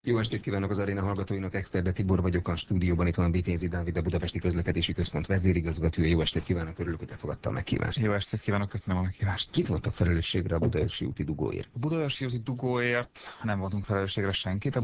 Jó estét kívánok az aréna hallgatóinak, Exterde Tibor vagyok a stúdióban, itt van a Vitézi Dávid, a Budapesti Közlekedési Központ vezérigazgatója. Jó estét kívánok, örülök, hogy elfogadta a meghívást. Jó estét kívánok, köszönöm a meghívást. Kit voltak felelősségre a Budaörsi úti dugóért? A Budaörsi úti dugóért nem voltunk felelősségre senkit.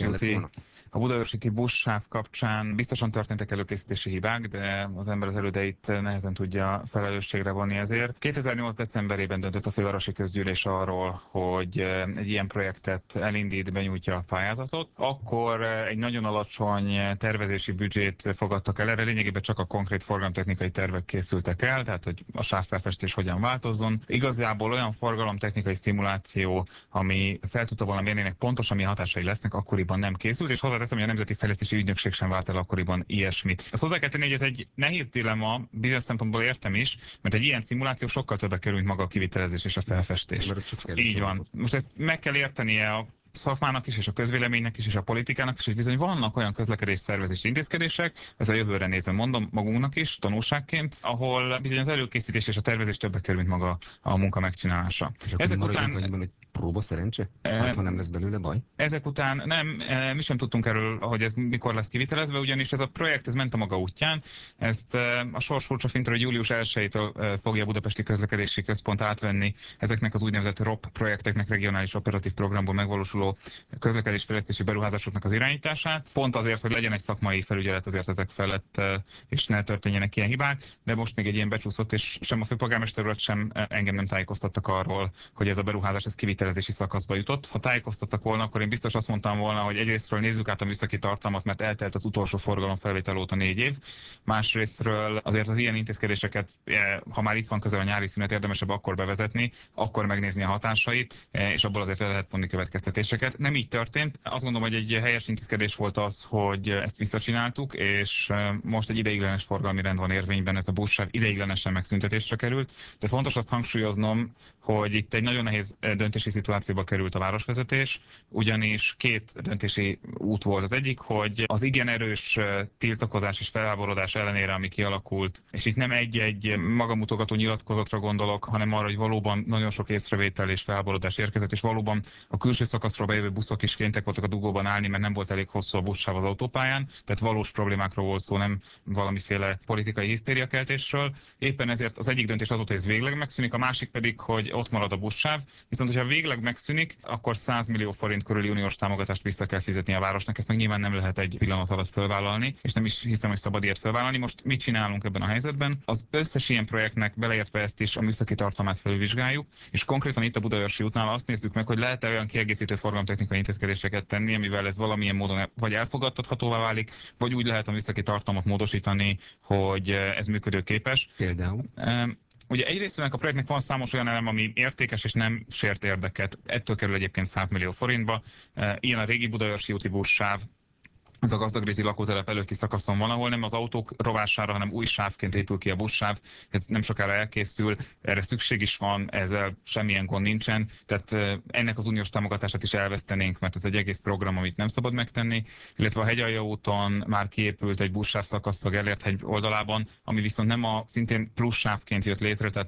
A Budaörsi úti buszsáv kapcsán biztosan történtek előkészítési hibák, de az ember az elődeit nehezen tudja felelősségre vonni ezért. 2008. decemberében döntött a fővárosi közgyűlés arról, hogy egy ilyen projektet elindít, benyújtja a pályázatot. Akkor egy nagyon alacsony tervezési büdzsét fogadtak el, erre lényegében csak a konkrét forgalomtechnikai tervek készültek el, tehát hogy a sávfelfestés hogyan változzon. Igazából olyan forgalomtechnikai szimuláció, ami fel tudta volna mérni, pontosan milyen hatásai lesznek, akkoriban nem készült, és hozzáteszem, hogy a Nemzeti Fejlesztési Ügynökség sem várt el akkoriban ilyesmit. Azt hozzá kell tenni, hogy ez egy nehéz dilemma, bizonyos szempontból értem is, mert egy ilyen szimuláció sokkal többe kerül, mint maga a kivitelezés és a felfestés. Így van. Most ezt meg kell értenie a szakmának is, és a közvéleménynek is, és a politikának is, és bizony vannak olyan közlekedés szervezési intézkedések, ez a jövőre nézve mondom magunknak is, tanulságként, ahol bizony az előkészítés és a tervezés többek kerül, mint maga a munka megcsinálása. Ezek után próba szerencse? Hát, ha nem lesz belőle baj? Ezek után mi sem tudtunk erről, hogy ez mikor lesz kivitelezve, ugyanis ez a projekt, ez ment a maga útján. Ezt a sors furcsa fintra, hogy július 1-től fogja a Budapesti Közlekedési Központ átvenni ezeknek az úgynevezett ROP projekteknek, regionális operatív programból megvalósuló közlekedésfejlesztési beruházásoknak az irányítását. Pont azért, hogy legyen egy szakmai felügyelet azért ezek felett, és ne történjenek ilyen hibák, de most még egy ilyen becsúszott, és sem a főpolgármester urat, sem engem nem tájékoztattak arról, hogy ez a beruházás ez kivitelezési szakaszba jutott. Ha tájékoztattak volna, akkor én biztos azt mondtam volna, hogy egyrésztről nézzük át a műszaki tartalmat, mert eltelt az utolsó forgalomfelvétel óta 4 év. Másrésztről azért az ilyen intézkedéseket, ha már itt van közel a nyári szünet, érdemesebb akkor bevezetni, akkor megnézni a hatásait, és abból azért lehet vonni következtetéseket. Nem így történt. Azt gondolom, hogy egy helyes intézkedés volt az, hogy ezt visszacsináltuk, és most egy ideiglenes forgalmi rend van érvényben, ez a buszsáv ideiglenesen megszüntetésre került. De fontos azt hangsúlyoznom, hogy itt egy nagyon nehéz döntési szituációba került a városvezetés, ugyanis két döntési út volt. Az egyik, hogy az igen erős tiltakozás és felháborodás ellenére, ami kialakult, és itt nem egy-egy magamutogató nyilatkozatra gondolok, hanem arra, hogy valóban nagyon sok észrevétel és felháborodás érkezett, és valóban a külső szakaszról bejövő buszok is kénytek voltak a dugóban állni, mert nem volt elég hosszú a buszsáv az autópályán, tehát valós problémákról volt szó, nem valamiféle politikai hisztériakeltésről. Éppen ezért az egyik döntés az volt, hogy ez végleg megszűnik, a másik pedig, hogy ott marad a buszsáv, viszont hogyha végleg megszűnik, akkor 100 millió forint körüli uniós támogatást vissza kell fizetni a városnak, ezt meg nyilván nem lehet egy pillanat alatt fölvállalni, és nem is hiszem, hogy szabad ilyet fölvállalni. Most mit csinálunk ebben a helyzetben? Az összes ilyen projektnek, beleértve ezt is, a műszaki tartalmát felülvizsgáljuk, és konkrétan itt a Budaörsi útnál azt nézzük meg, hogy lehet-e olyan kiegészítő forgalomtechnikai intézkedéseket tenni, amivel ez valamilyen módon vagy elfogadtathatóvá válik, vagy úgy lehet a műszaki tartalmat módosítani, hogy ez működőképes. Például? Ugye egyrészt a projektnek van számos olyan elem, ami értékes és nem sért érdeket. Ettől kerül egyébként 100 millió forintba. Ilyen a régi Budaörsi úti buszsáv, ez a Gazdagréti lakótelep előtti szakaszon van, ahol nem az autók rovására, hanem új sávként épül ki a buszsáv. Ez nem sokára elkészül, erre szükség is van, ezzel semmilyen gond nincsen. Tehát ennek az uniós támogatását is elvesztenénk, mert ez egy egész program, amit nem szabad megtenni. Illetve a Hegyalja úton már kiépült egy buszsáv szakasz a Gellért-hegy oldalában, ami viszont nem szintén plusz sávként jött létre, tehát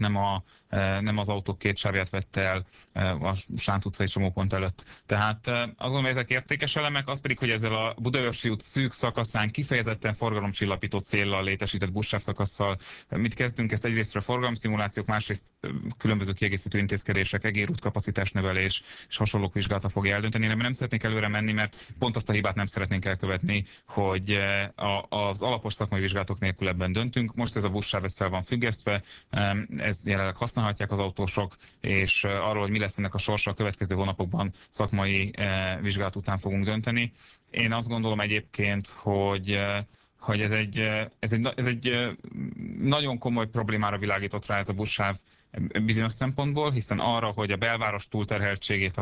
nem az autók két sávját vette el a Sánt utcai csomópont előtt. Tehát azt gondolom, hogy ezek értékes elemek, az pedig, hogy ezzel a Budaörsi út szűk szakaszán kifejezetten forgalomcsillapító céllal létesített buszsáv szakasszal mit kezdünk? Ezt egyrésztről forgalomszimulációk, másrészt különböző kiegészítő intézkedések, egérút kapacitásnövelés és hasonlók vizsgálata fogja eldönteni. Nem szeretnék előre menni, mert pont azt a hibát nem szeretnénk elkövetni, hogy az alapos szakmai vizsgálatok nélkül ebben döntünk. Most ez a buszsáv ez fel van függesztve, ez jelenleg használhatják az autósok, és arról, hogy mi lesz ennek a sorsa a következő hónapokban szakmai vizsgálat után fogunk dönteni. Én azt gondolom egyébként, hogy ez egy nagyon komoly problémára világított rá ez a buszsáv bizonyos szempontból, hiszen arra, hogy a belváros túlterheltségét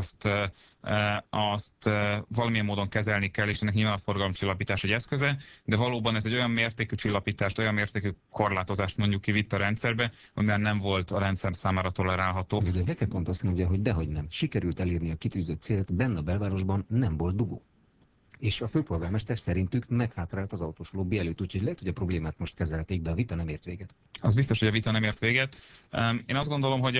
azt valamilyen módon kezelni kell, és ennek nyilván a forgalomcsillapítás egy eszköze, de valóban ez egy olyan mértékű csillapítást, olyan mértékű korlátozást mondjuk kivitt a rendszerbe, amiben nem volt a rendszer számára tolerálható. De Veke pont azt mondja, hogy dehogy nem. Sikerült elérni a kitűzött célt, benne a belvárosban nem volt dugó. És a főpolgármester szerintük meghátrált az autós lobby előtt, úgyhogy lehet, hogy a problémát most kezelték, de a vita nem ért véget. Az biztos, hogy a vita nem ért véget. Én azt gondolom, hogy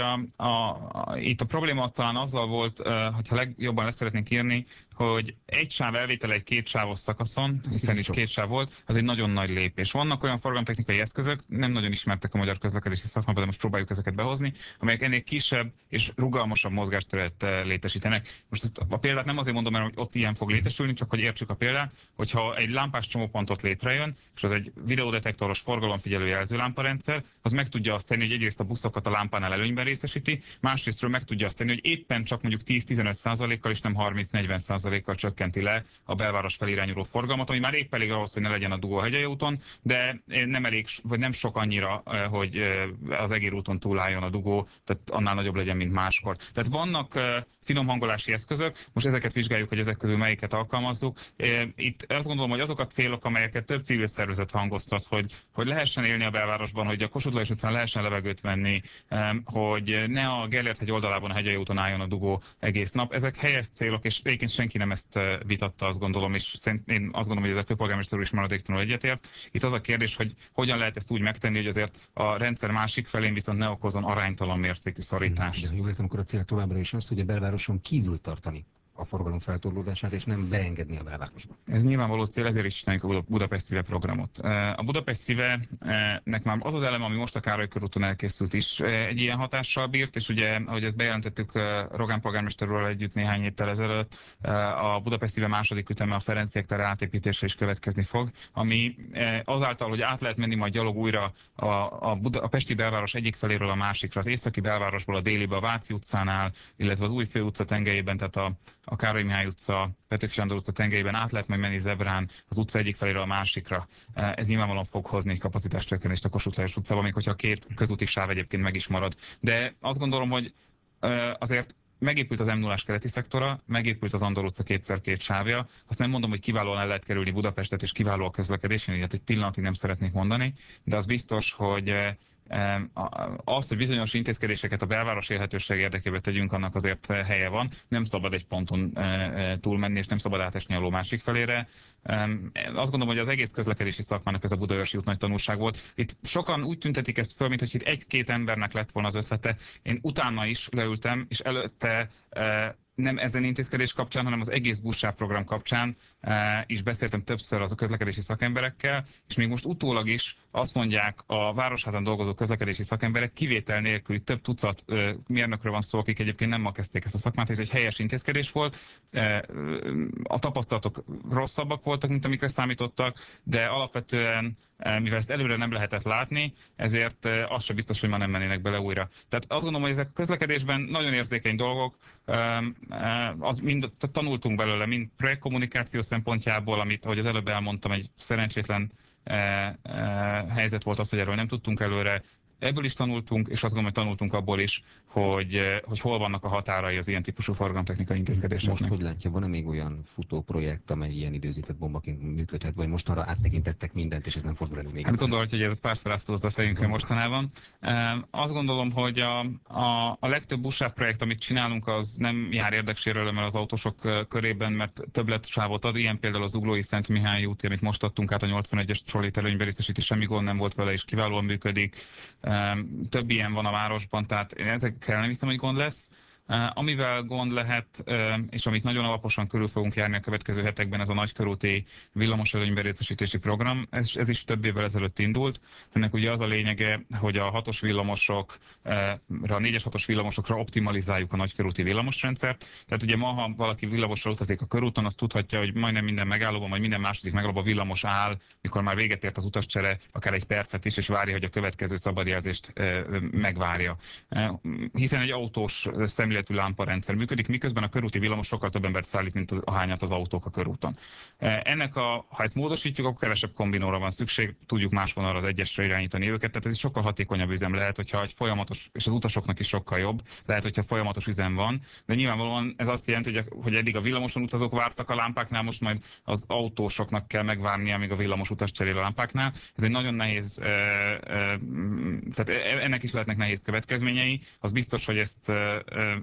itt a probléma az talán azzal volt, hogyha legjobban lesz szeretnénk írni, hogy egy sáv elvétele egy kétsávos szakaszon, hiszen is két sáv volt, az egy nagyon nagy lépés. Vannak olyan forgalomtechnikai eszközök, nem nagyon ismertek a magyar közlekedési szakmában, de most próbáljuk ezeket behozni, amelyek ennél kisebb és rugalmasabb mozgásteret létesítenek. Most ezt a példát nem azért mondom, mert hogy ott ilyen fog létesülni, csak hogy értsük a példát, hogyha egy lámpás csomópontot létrejön, és az egy videódetektoros forgalomfigyelő jelzőlámparendszer, az meg tudja azt tenni, hogy egyrészt a buszokat a lámpánál előnyben részesíti, másrésztről meg tudja azt tenni, hogy éppen csak mondjuk 10-15%-kal és nem 30-40%-kal csökkenti le a belváros felirányuló forgalmat, ami már épp elég ahhoz, hogy ne legyen a dugó a Hegyalja úton, de nem elég, vagy nem sok annyira, hogy az Egér úton túlálljon a dugó, tehát annál nagyobb legyen, mint máskor. Tehát vannak finom hangolási eszközök, most ezeket vizsgáljuk, hogy ezek közül melyiket alkalmazzuk. Itt azt gondolom, hogy azok a célok, amelyeket több civil szervezet hangoztat, hogy lehessen élni a belvárosban, hogy a Kossuth Lajos utcán lehessen levegőt venni, hogy ne a Gellért-hegy oldalában a Hegyalja úton álljon a dugó egész nap. Ezek helyes célok, és egyébként senki nem ezt vitatta, azt gondolom, és én azt gondolom, hogy ez a főpolgármester úr is maradéktalanul egyetért. Itt az a kérdés, hogy hogyan lehet ezt úgy megtenni, hogy azért a rendszer másik felén viszont ne okozon aránytalan mértékű szorítást. De jól értem, akkor a cél továbbra is az, hogy a belvároson kívül tartani a forgalom feltorlódását, és nem beengedni a belvárosba. Ez nyilvánvaló cél, ezért is csináljuk a Budapest Szíve programot. A Budapest Szíve-nek már az az elem, ami most a Károly körúton elkészült is, egy ilyen hatással bírt, és ugye, ahogy ezt bejelentettük Rogán polgármester úrral együtt néhány héttel ezelőtt, a Budapest Szíve második üteme a Ferenciek tere átépítése is következni fog, ami azáltal, hogy át lehet menni majd gyalog újra a pesti belváros egyik feléről a másikra, az északi belvárosból a délibe, a Váci utcánál, illetve az új főutca tengelyében, tehát a Károly Mihály utca, Petőfi Sándor utca tengelyében át lehet majd menni zebrán az utca egyik feléről a másikra. Ez nyilvánvalóan fog hozni kapacitáscsökkenést a Kossuth Lajos utcában, még hogyha a két közúti sáv egyébként meg is marad. De azt gondolom, hogy azért megépült az M0-ás keleti szektora, megépült az Andor utca 2x2 sávja. Azt nem mondom, hogy kiválóan el lehet kerülni Budapestet, és kiváló a közlekedés, én ilyet egy pillanatig nem szeretnék mondani, de az biztos, hogy azt, hogy bizonyos intézkedéseket a belváros élhetőség érdekében tegyünk, annak azért helye van. Nem szabad egy ponton túlmenni, és nem szabad átesni a ló másik felére. Azt gondolom, hogy az egész közlekedési szakmának ez a Budaörsi út nagy tanulság volt. Itt sokan úgy tüntetik ezt föl, mintha itt egy-két embernek lett volna az ötlete. Én utána is leültem, és előtte nem ezen intézkedés kapcsán, hanem az egész buszsáv program kapcsán is beszéltem többször az a közlekedési szakemberekkel, és még most utólag is azt mondják a Városházán dolgozó közlekedési szakemberek, kivétel nélkül több tucat mérnökről van szó, akik egyébként nem ma kezdték ezt a szakmát, ez egy helyes intézkedés volt. A tapasztalatok rosszabbak voltak, mint amikre számítottak, de alapvetően mivel ezt előre nem lehetett látni, ezért az sem biztos, hogy ma nem mennének bele újra. Tehát azt gondolom, hogy ezek a közlekedésben nagyon érzékeny dolgok, mind tanultunk belőle, mind projektkommunikáció szempontjából, amit, ahogy az előbb elmondtam, egy szerencsétlen helyzet volt az, hogy erről nem tudtunk előre. Ebből is tanultunk, és azt gondolom, hogy tanultunk abból is, hogy hol vannak a határai az ilyen típusú forgalomtechnikai intézkedéseknek. Most hogy látja, van-e még olyan futó projekt, amely ilyen időzített bombaként működhet, vagy mostanra áttekintettek mindent, és ez nem fordul elő még? Hát gondolom, hogy ez párszor átfutott a fejünkre mostanában. Azt gondolom, hogy a legtöbb buszsáv projekt, amit csinálunk, az nem jár érdeksérelemmel az autósok körében, mert többlet-sávot ad. Ilyen például az Zuglói Szent Mihály úti, amit most adtunk át a 81-es trollét előnybe részesíti, semmi gond nem volt vele, és kiválóan működik. Több ilyen van a városban, tehát én ezekkel nem hiszem, hogy gond lesz. Amivel gond lehet, és amit nagyon alaposan körül fogunk járni a következő hetekben, ez a nagykörúti villamos előnybe részesítési program. Ez is több évvel ezelőtt indult. Ennek ugye az a lényege, hogy a 6-os villamosokra, a 4-es 6-os villamosokra optimalizáljuk a nagykörúti villamosrendszert. Tehát ugye ma, ha valaki villamosra utazik a körúton, azt tudhatja, hogy majdnem minden megállóban, vagy minden második megállóban villamos áll, mikor már véget ért az utascsere, akár egy percet is, és várja, hogy a következő szabadjelzést megvárja. Hiszen egy autós szemléletű lámparendszer működik, miközben a körúti villamos sokkal több embert szállít, mint ahányat az autók a körúton. Ha ezt módosítjuk, akkor kevesebb kombinóra van szükség, tudjuk más vonalra az egyesre irányítani őket, tehát ez egy sokkal hatékonyabb üzem lehet, hogyha egy folyamatos, és az utasoknak is sokkal jobb, lehet, hogyha folyamatos üzem van, de nyilvánvalóan ez azt jelenti, hogy eddig a villamoson utazók vártak a lámpáknál, most majd az autósoknak kell megvárni, amíg a villamos utas cserél a lámpáknál. Ez egy nagyon nehéz, tehát ennek is lehetnek nehéz következményei. Az biztos, hogy ezt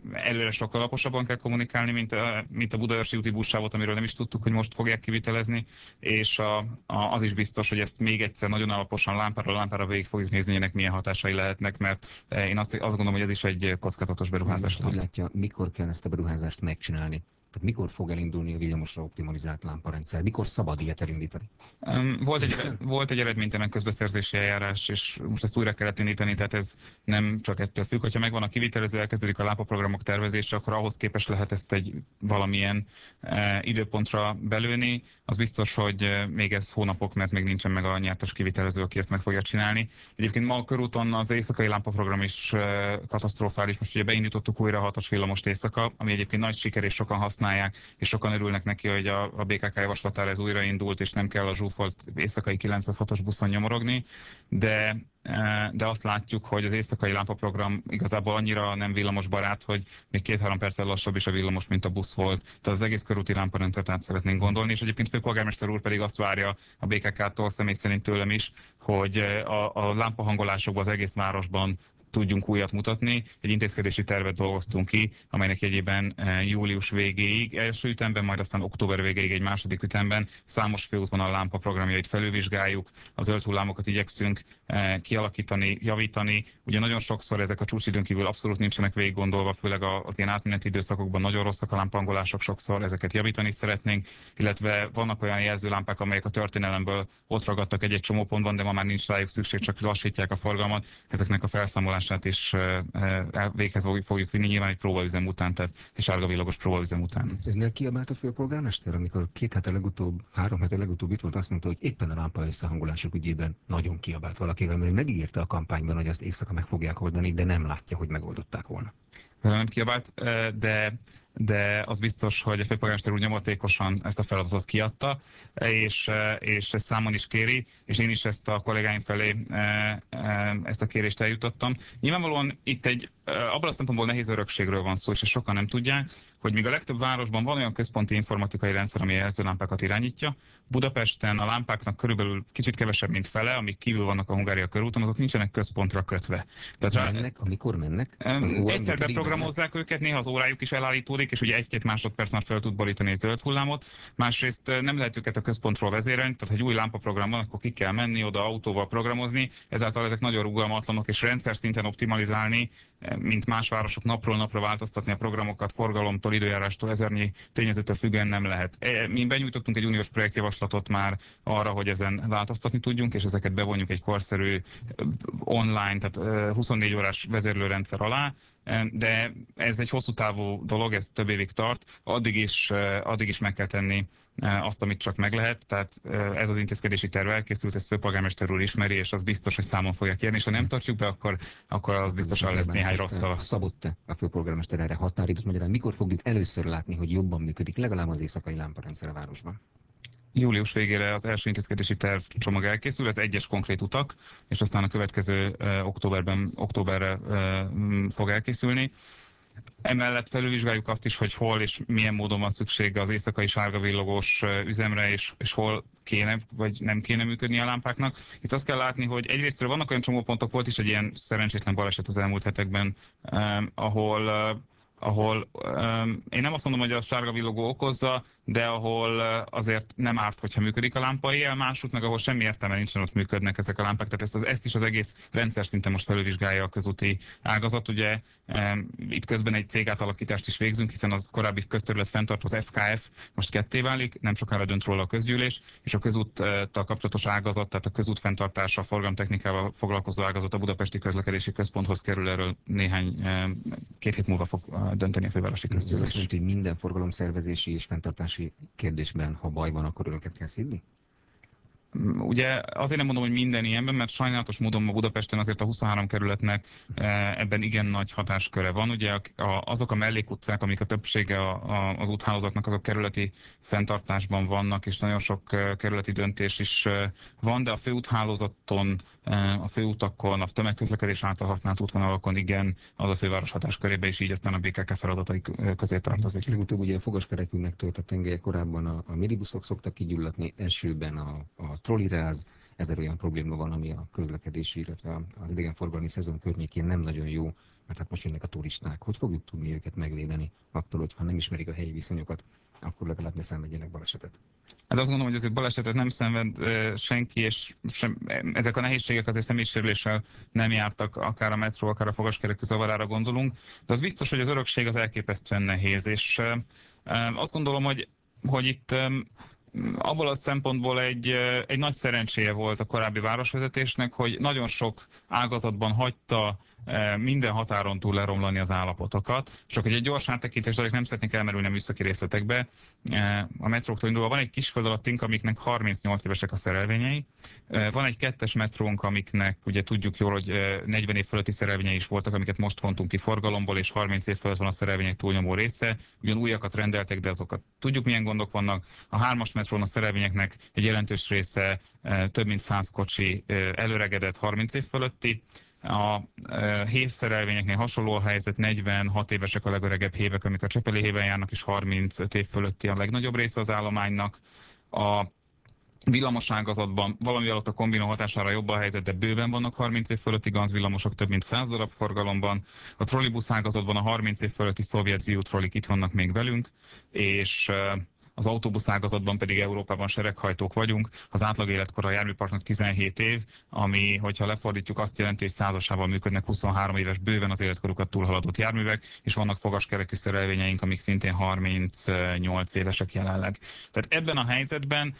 előre sokkal alaposabban kell kommunikálni, mint a Budaörsi úti buszsávot, amiről nem is tudtuk, hogy most fogják kivitelezni, és az is biztos, hogy ezt még egyszer nagyon alaposan lámpára végig fogjuk nézni, hogy ennek milyen hatásai lehetnek, mert én azt gondolom, hogy ez is egy kockázatos beruházás. Hogy látja, mikor kell ezt a beruházást megcsinálni? Tehát mikor fog elindulni a villamosra optimalizált lámparendszer? Mikor szabad ilyet elindítani? Volt egy eredménytelen közbeszerzési eljárás, és most ezt újra kellett indítani, tehát ez nem csak ettől függ. Hogyha megvan a kivitelező, elkezdődik a lámpaprogramok tervezése, akkor ahhoz képest lehet ezt egy valamilyen időpontra belőni. Az biztos, hogy még ez hónapok, mert még nincsen meg a nyertes kivitelező, aki ezt meg fogja csinálni. Egyébként ma a körúton az éjszakai lámpaprogram is katasztrofális. Most ugye beindítottuk újra a 6-as villamost éjszaka, ami egyébként nagy siker, és sokan használják, és sokan örülnek neki, hogy a BKK javaslatára ez újraindult, és nem kell a zsúfolt éjszakai 906-os buszon nyomorogni, de azt látjuk, hogy az éjszakai lámpaprogram igazából annyira nem villamosbarát, hogy még 2-3 perccel lassabb is a villamos, mint a busz volt. Tehát az egész körúti lámparendszert át szeretnénk gondolni, és egyébként főpolgármester úr pedig azt várja a BKK-tól, személy szerint tőlem is, hogy a lámpahangolásokban az egész városban tudjunk újat mutatni. Egy intézkedési tervet dolgoztunk ki, amelynek jegyében július végéig, első ütemben, majd aztán október végéig egy második ütemben számos főútvonal lámpa programjait felülvizsgáljuk, a zöld hullámokat igyekszünk kialakítani, javítani. Ugye nagyon sokszor ezek a csúcsidőn kívül abszolút nincsenek végig gondolva, főleg az ilyen átmeneti időszakokban nagyon rosszak a lámpahangolások sokszor, ezeket javítani szeretnénk, illetve vannak olyan jelzőlámpák, amelyek a történelemből ott ragadtak egy-egy csomó pontban, de ma már nincs rájuk szükség, csak lassítják a forgalmat. Ezeknek a felszámolását is véghez fogjuk vinni, nyilván egy próbaüzem után, tehát egy sárgavillogos próbaüzem után. Önnél kiabált a főpolgármester, amikor 3 hete legutóbb itt volt, azt mondta, hogy éppen a lámpa összehangolások ügyében nagyon kiabált valakivel, mert megígérte a kampányban, hogy azt éjszaka meg fogják oldani, de nem látja, hogy megoldották volna. Nem kiabált, de az biztos, hogy a főpolgármester úr nyomatékosan ezt a feladatot kiadta, és ezt számon is kéri, és én is ezt a kollégáim felé ezt a kérést eljutottam. Nyilvánvalóan itt abban a szempontból nehéz örökségről van szó, és ezt sokan nem tudják, hogy míg a legtöbb városban van olyan központi informatikai rendszer, ami a jelzőlámpákat irányítja, Budapesten a lámpáknak körülbelül kicsit kevesebb, mint fele, amik kívül vannak a Hungária körúton, azok nincsenek központra kötve. Tehát mennek, amikor mennek? Egyszer beprogramozzák őket, néha az órájuk is elállítódik, és ugye 1-2 másodperc már fel tud borítani egy zöld hullámot. Másrészt nem lehet őket a központról vezérelni, tehát ha egy új lámpaprogram van, akkor ki kell menni oda autóval programozni, ezáltal ezek nagyon rugalmatlanok, és rendszer szinten optimalizálni, mint más városok napról napra változtatni a programokat, forgalomtól, időjárástól, ezernyi tényezőtől függően nem lehet. Mi benyújtottunk egy uniós projektjavaslatot már arra, hogy ezen változtatni tudjunk, és ezeket bevonjuk egy korszerű online, tehát 24 órás vezérlőrendszer alá, de ez egy hosszú távú dolog, ez több évig tart, addig is meg kell tenni azt, amit csak meg lehet, tehát ez az intézkedési terv elkészült, ezt főpolgármester úr ismeri, és az biztos, hogy számon fogja kérni, és ha nem tartjuk be, akkor az biztos, hogy lesz néhány rossz szava. Szabott-e a főpolgármester erre határidőt magyarán? Mikor fogjuk először látni, hogy jobban működik legalább az éjszakai lámparendszer a városban? Július végére az első intézkedési terv csomag elkészül, ez egyes konkrét utak, és aztán a következő októberre fog elkészülni. Emellett felülvizsgáljuk azt is, hogy hol és milyen módon van szüksége az éjszakai sárgavillogós üzemre, és hol kéne vagy nem kéne működni a lámpáknak. Itt azt kell látni, hogy egyrésztről vannak olyan csomópontok, volt is egy ilyen szerencsétlen baleset az elmúlt hetekben, ahol én nem azt mondom, hogy a sárga villogó okozza, de ahol azért nem árt, hogyha működik a lámpa éjjel, másút meg ahol semmi értelme nincsen, ott működnek ezek a lámpák. Tehát ezt is az egész rendszer szinten most felülvizsgálja a közúti ágazat. Ugye itt közben egy cégátalakítást is végzünk, hiszen az korábbi közterület fenntartó, az FKF most ketté válik, nem sokára dönt róla a közgyűlés, és a közúttal kapcsolatos ágazat, tehát a közút fenntartása, a forgalomtechnikával foglalkozó ágazat a Budapesti Közlekedési Központhoz kerül, erről 2 hét múlva fog dönteni a fővárosi közgyűlés. Azt mondja, hogy minden forgalomszervezési és fenntartási kérdésben, ha baj van, akkor önöket kell szidni? Ugye azért nem mondom, hogy minden ilyenben, mert sajnálatos módon ma Budapesten azért a 23 kerületnek ebben igen nagy hatásköre van. Ugye azok a mellékutcák, amik a többsége az úthálózatnak, azok kerületi fenntartásban vannak, és nagyon sok kerületi döntés is van, de a főúthálózaton, a főutakon, a tömegközlekedés által használt útvonalakon igen, az a főváros hatáskörébe, és így aztán a BKK feladatai közé tartozik. Legutóbb ugye a fogaskerekünknek tört a tengelye, korábban a minibuszok szoktak kigyulladni, elsőben a trolliráz, 1000 olyan probléma van, ami a közlekedési, illetve az idegenforgalmi szezon környékén nem nagyon jó, mert hát most jönnek a turisták. Hogy fogjuk tudni őket megvédeni attól, hogy ha nem ismerik a helyi viszonyokat, akkor legalább ne szenvedjenek balesetet? Hát azt gondolom, hogy azért balesetet nem szenved senki, és ezek a nehézségek azért személyisérüléssel nem jártak, akár a metró, akár a fogaskerekű zavarára gondolunk, de az biztos, hogy az örökség az elképesztően nehéz, és azt gondolom, hogy itt abból a szempontból egy nagy szerencséje volt a korábbi városvezetésnek, hogy nagyon sok ágazatban hagyta minden határon túl leromlani az állapotokat. Csak egy gyors áttekintés, de nem szeretnék elmerülni a műszaki részletekbe. A metróktól indulva van egy kisföld alattunk, amiknek 38 évesek a szerelvényei. Van egy 2-es metrónk, amiknek ugye tudjuk jól, hogy 40 év fölötti szerelvényei is voltak, amiket most vontunk ki forgalomból, és 30 év fölött van a szerelvények túlnyomó része. Ugyan újakat rendeltek, de azokat tudjuk, milyen gondok vannak. A 3-as metrón a szerelvényeknek egy jelentős része több mint 100 kocsi előregedett 30 év fölötti. A hévszerelvényeknél hasonló a helyzet, 46 évesek a legöregebb hévek, amik a Csepeli héven járnak, és 35 év fölötti a legnagyobb része az állománynak. A villamos ágazatban valami alatt a kombinó hatására jobb a helyzet, de bőven vannak 30 év fölötti ganzvillamosok, több mint 100 darab forgalomban. A trollibusz ágazatban a 30 év fölötti szovjet Ziu trollik itt vannak még velünk, és az autóbusz ágazatban pedig Európában sereghajtók vagyunk. Az átlag életkor a járműparknak 17 év, ami, hogyha lefordítjuk, azt jelenti, hogy százasával működnek 23 éves bőven az életkorukat túlhaladott járművek, és vannak fogaskerekű szerelvényeink, amik szintén 38 évesek jelenleg. Tehát ebben a helyzetben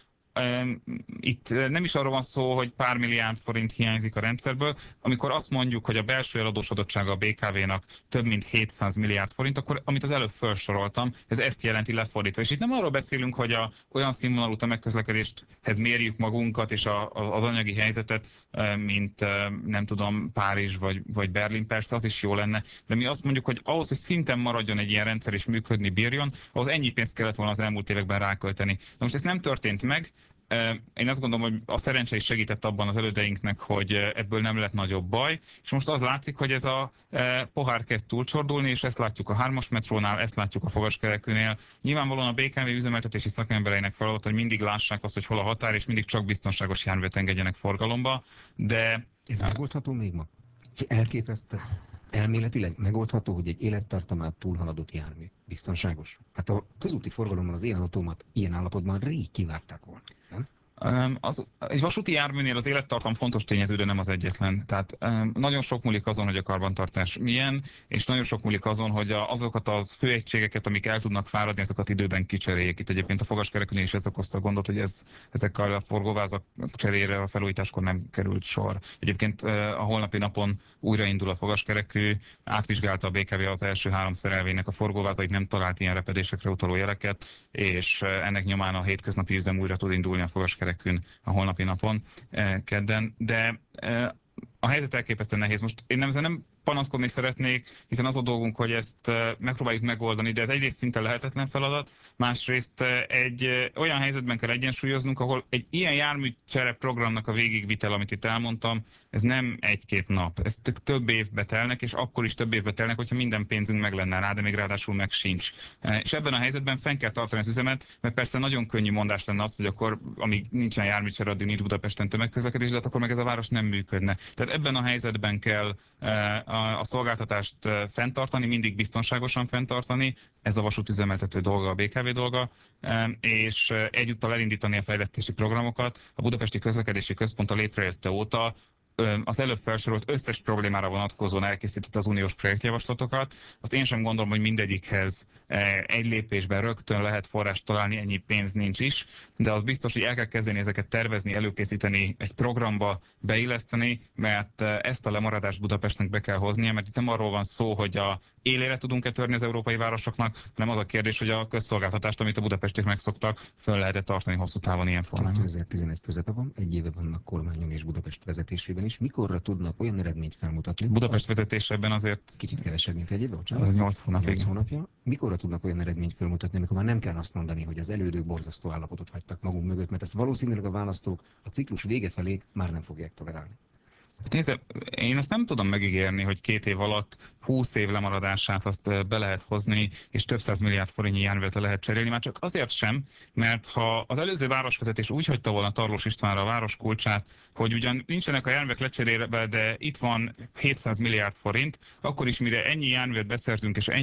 itt nem is arról van szó, hogy pár milliárd forint hiányzik a rendszerből. Amikor azt mondjuk, hogy a belső eladósodottsága a BKV-nak több mint 700 milliárd forint, akkor amit az előbb felsoroltam, ez ezt jelenti lefordítva. És itt nem arról beszélünk, hogy olyan színvonalú tömegközlekedéshez mérjük magunkat és az anyagi helyzetet, mint nem tudom, Párizs vagy Berlin, persze az is jó lenne, de mi azt mondjuk, hogy ahhoz, hogy szinten maradjon egy ilyen rendszer és működni bírjon, ahhoz ennyi pénzt kellett volna az elmúlt években rákölteni. Na most ez nem történt meg. Én azt gondolom, hogy a szerencse is segített abban az elődeinknek, hogy ebből nem lett nagyobb baj, és most az látszik, hogy ez a pohár kezd túlcsordulni, és ezt látjuk a 3-as metrónál, ezt látjuk a fogaskerekűnél. Nyilvánvalóan a BKV üzemeltetési szakembereinek feladat, hogy mindig lássák azt, hogy hol a határ, és mindig csak biztonságos járművet engedjenek forgalomba, de... Ez megoldható még ma? Elképesztő. Elméletileg megoldható, hogy egy élettartamát túlhaladott jármű biztonságos? Hát a közúti forgalomban az ilyen autómat ilyen állapotban rég kivágták volna, nem? Egy vasúti járműnél az élettartam fontos tényező, de nem az egyetlen. Tehát nagyon sok múlik azon, hogy a karbantartás milyen, és nagyon sok múlik azon, hogy azokat a főegységeket, amik el tudnak fáradni, azokat időben kicseréljék. Itt egyébként a fogaskerekűnél is ez okozta a gondot, hogy ezekkel a forgóvázak cserére a felújításkor nem került sor. Egyébként a holnapi napon újraindul a fogaskerekű, átvizsgálta a BKV az első 3 szerelvénynek a forgóvázait, nem talált ilyen repedésekre utaló jeleket, és ennek nyomán a hétköznapi üzem újra tud indulni a fogaskerekűn a holnapi napon, kedden, de a helyzet elképesztően nehéz. Most én ezzel nem panaszkodni szeretnék, hiszen az a dolgunk, hogy ezt megpróbáljuk megoldani, de ez egyrészt szinte lehetetlen feladat, másrészt egy olyan helyzetben kell egyensúlyoznunk, ahol egy ilyen járműcsere programnak a végigvitel, amit itt elmondtam, ez nem 1-2 nap, ez több évbe telnek, és akkor is több évbe telnek, hogyha minden pénzünk meg lenne rá, de még ráadásul meg sincs. És ebben a helyzetben fenn kell tartani az üzemet, mert persze nagyon könnyű mondás lenne az, hogy akkor, amíg nincsen járműcsere, addig nincs Budapesten tömegközlekedés, de akkor meg ez a város nem működne. Tehát ebben a helyzetben kell a szolgáltatást fenntartani, mindig biztonságosan fenntartani, ez a vasútüzemeltető dolga, a BKV dolga, és egyúttal elindítani a fejlesztési programokat. A Budapesti Közlekedési Központ a létrejötte óta az előbb felsorolt összes problémára vonatkozóan elkészítette az uniós projektjavaslatokat. Azt én sem gondolom, hogy mindegyikhez egy lépésben rögtön lehet forrást találni, ennyi pénz nincs is, de az biztos, hogy el kell kezdeni ezeket tervezni, előkészíteni, egy programba beilleszteni, mert ezt a lemaradást Budapestnek be kell hoznia, mert itt nem arról van szó, hogy a élére tudunk-e törni az európai városoknak, hanem az a kérdés, hogy a közszolgáltatást, amit a budapestiek megszoktak, föl lehet tartani hosszú távon ilyen formában. 2011 közepe van, egy éve vannak kormányon és Budapest vezetésében is. Mikorra tudnak olyan eredményt felmutatni? Budapest vezetésében azért kicsit kevesebb, mint egy éve, az 8 hónapig. 8 hónapja. Mikorra tudnak olyan eredményt felmutatni, amikor már nem kell azt mondani, hogy az elődök borzasztó állapotot hagytak magunk mögött, mert ezt valószínűleg a választók a ciklus vége felé már nem fogják tolerálni. Nézd, én ezt nem tudom megígérni, hogy 2 év alatt 20 év lemaradását azt be lehet hozni, és több 100 milliárd forintnyi járművet le lehet cserélni, már csak azért sem, mert ha az előző városvezetés úgy hagyta volna Tarlós Istvánra a város kulcsát, hogy ugyan nincsenek a járművek lecserélve, de itt van 700 milliárd forint, akkor is mire ennyi járművet beszerzünk, és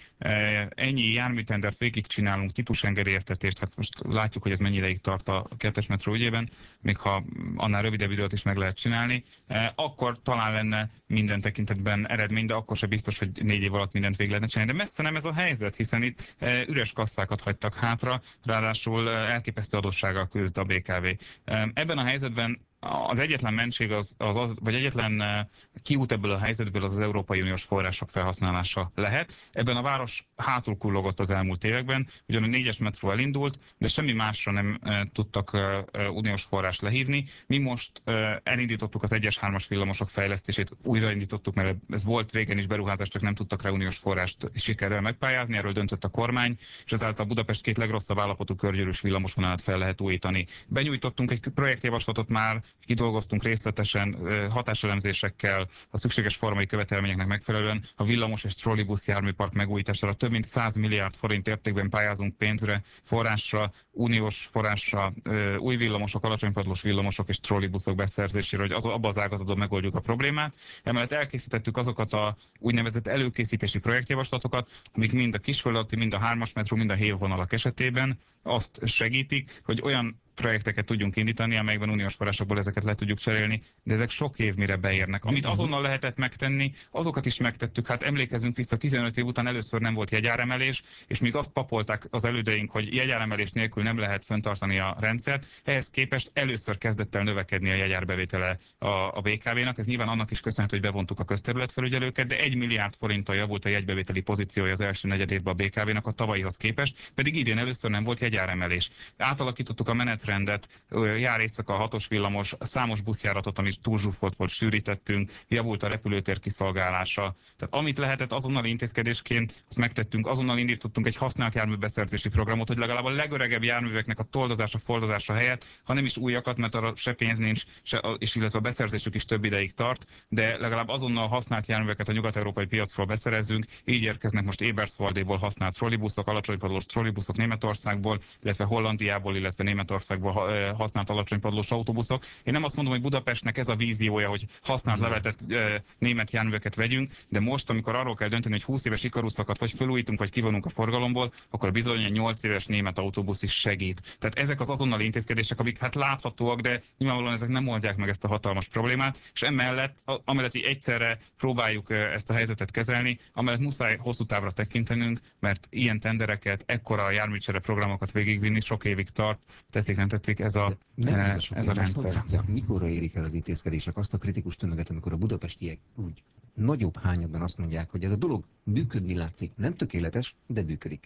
ennyi járműtendert végigcsinálunk, típusengedélyeztetést, hát most látjuk, hogy ez mennyi ideig tart a 2-es metró ügyében, még ha annál rövidebb időt is meg lehet csinálni, akkor talán lenne minden tekintetben eredmény, de akkor se biztos, hogy 4 év alatt mindent végig lehetne csinálni. De messze nem ez a helyzet, hiszen itt üres kasszákat hagytak hátra, ráadásul elképesztő adóssággal küzd a BKV. Ebben a helyzetben az egyetlen mentség vagy egyetlen kiút ebből a helyzetből az Európai Uniós források felhasználása lehet. Ebben a város hátul kullogott az elmúlt években, ugyan a 4-es metró elindult, de semmi másra nem tudtak uniós forrást lehívni. Mi most elindítottuk az 1-es, 3-as villamosok fejlesztését, újraindítottuk, mert ez volt régen is beruházás, csak nem tudtak rá uniós forrást sikerrel megpályázni, erről döntött a kormány, és ezáltal Budapest 2 legrosszabb állapotú körgyűrűs villamosvonalat fel lehet újítani. Benyújtottunk egy projektjavaslatot már, kidolgoztunk részletesen hatáselemzésekkel, a szükséges formai követelményeknek megfelelően a villamos és trollibusz járműpark megújítására több mint 100 milliárd forint értékben pályázunk pénzre, forrásra, uniós forrásra, új villamosok, alacsonypadlós villamosok és trollibuszok beszerzésére, hogy abba az ágazatban megoldjuk a problémát. Emellett elkészítettük azokat a úgynevezett előkészítési projektjavaslatokat, amik mind a kisföldalatti, mind a 3-as metró, mind a hévvonalak esetében azt segítik, hogy olyan projekteket tudjunk indítani, amelyekben uniós forrásokból ezeket le tudjuk cserélni, de ezek sok év mire beérnek. Amit azonnal lehetett megtenni, azokat is megtettük. Hát emlékezzünk vissza, 15 év után először nem volt jegyáremelés, és még azt papolták az elődeink, hogy jegyáremelés nélkül nem lehet fenntartani a rendszert. Ehhez képest először kezdett el növekedni a jegyárbevétele a BKV-nak. Ez nyilván annak is köszönhető, hogy bevontuk a közterületfelügyelőket, de 1 milliárd forinttal javult a jegybevételi pozíciója az első negyedévben a BKV-nak a tavalyihoz képest, pedig idén először nem volt jegyáremelés. Átalakítottuk a menetrendet, jár éjszaka a 6-os villamos, számos buszjáratot, ami túl zsúfolt volt, sűrítettünk, javult a repülőtér kiszolgálása. Tehát amit lehetett azonnal intézkedésként, azt megtettünk, azonnal indítottunk egy használt járműbeszerzési programot, hogy legalább a legöregebb járműveknek a toldozása, foldozása helyett, ha nem is újakat, mert arra se pénz nincs, és illetve a beszerzésük is több ideig tart, de legalább azonnal használt járműveket a nyugat-európai piacról beszerezzünk. Így érkeznek most Eberswaldéból használt trollibuszok, alacsonypadlós trollibuszok Németországból, illetve Hollandiából, illetve Németországból használt alacsonypadlós autóbuszok. Én nem azt mondom, hogy Budapestnek ez a víziója, hogy használt levetett német járműveket vegyünk, de most, amikor arról kell dönteni, hogy 20 éves ikaruszokat vagy felújítunk, vagy kivonunk a forgalomból, akkor bizony egy 8 éves német autóbusz is segít. Tehát ezek az azonnali intézkedések, amik hát láthatóak, de nyilvánvalóan ezek nem oldják meg ezt a hatalmas problémát, és emellett, amellett, hogy egyszerre próbáljuk ezt a helyzetet kezelni, amellett muszáj hosszú távra tekintenünk, mert ilyen tendereket, ekkora járműcsere programokat végigvinni sok évig tart, tetszik, nem tetszik ez a rendszer. Látják, mikorra érik el az intézkedések azt a kritikus tömeget, amikor a budapestiek úgy nagyobb hányadban azt mondják, hogy ez a dolog működni látszik. Nem tökéletes, de működik.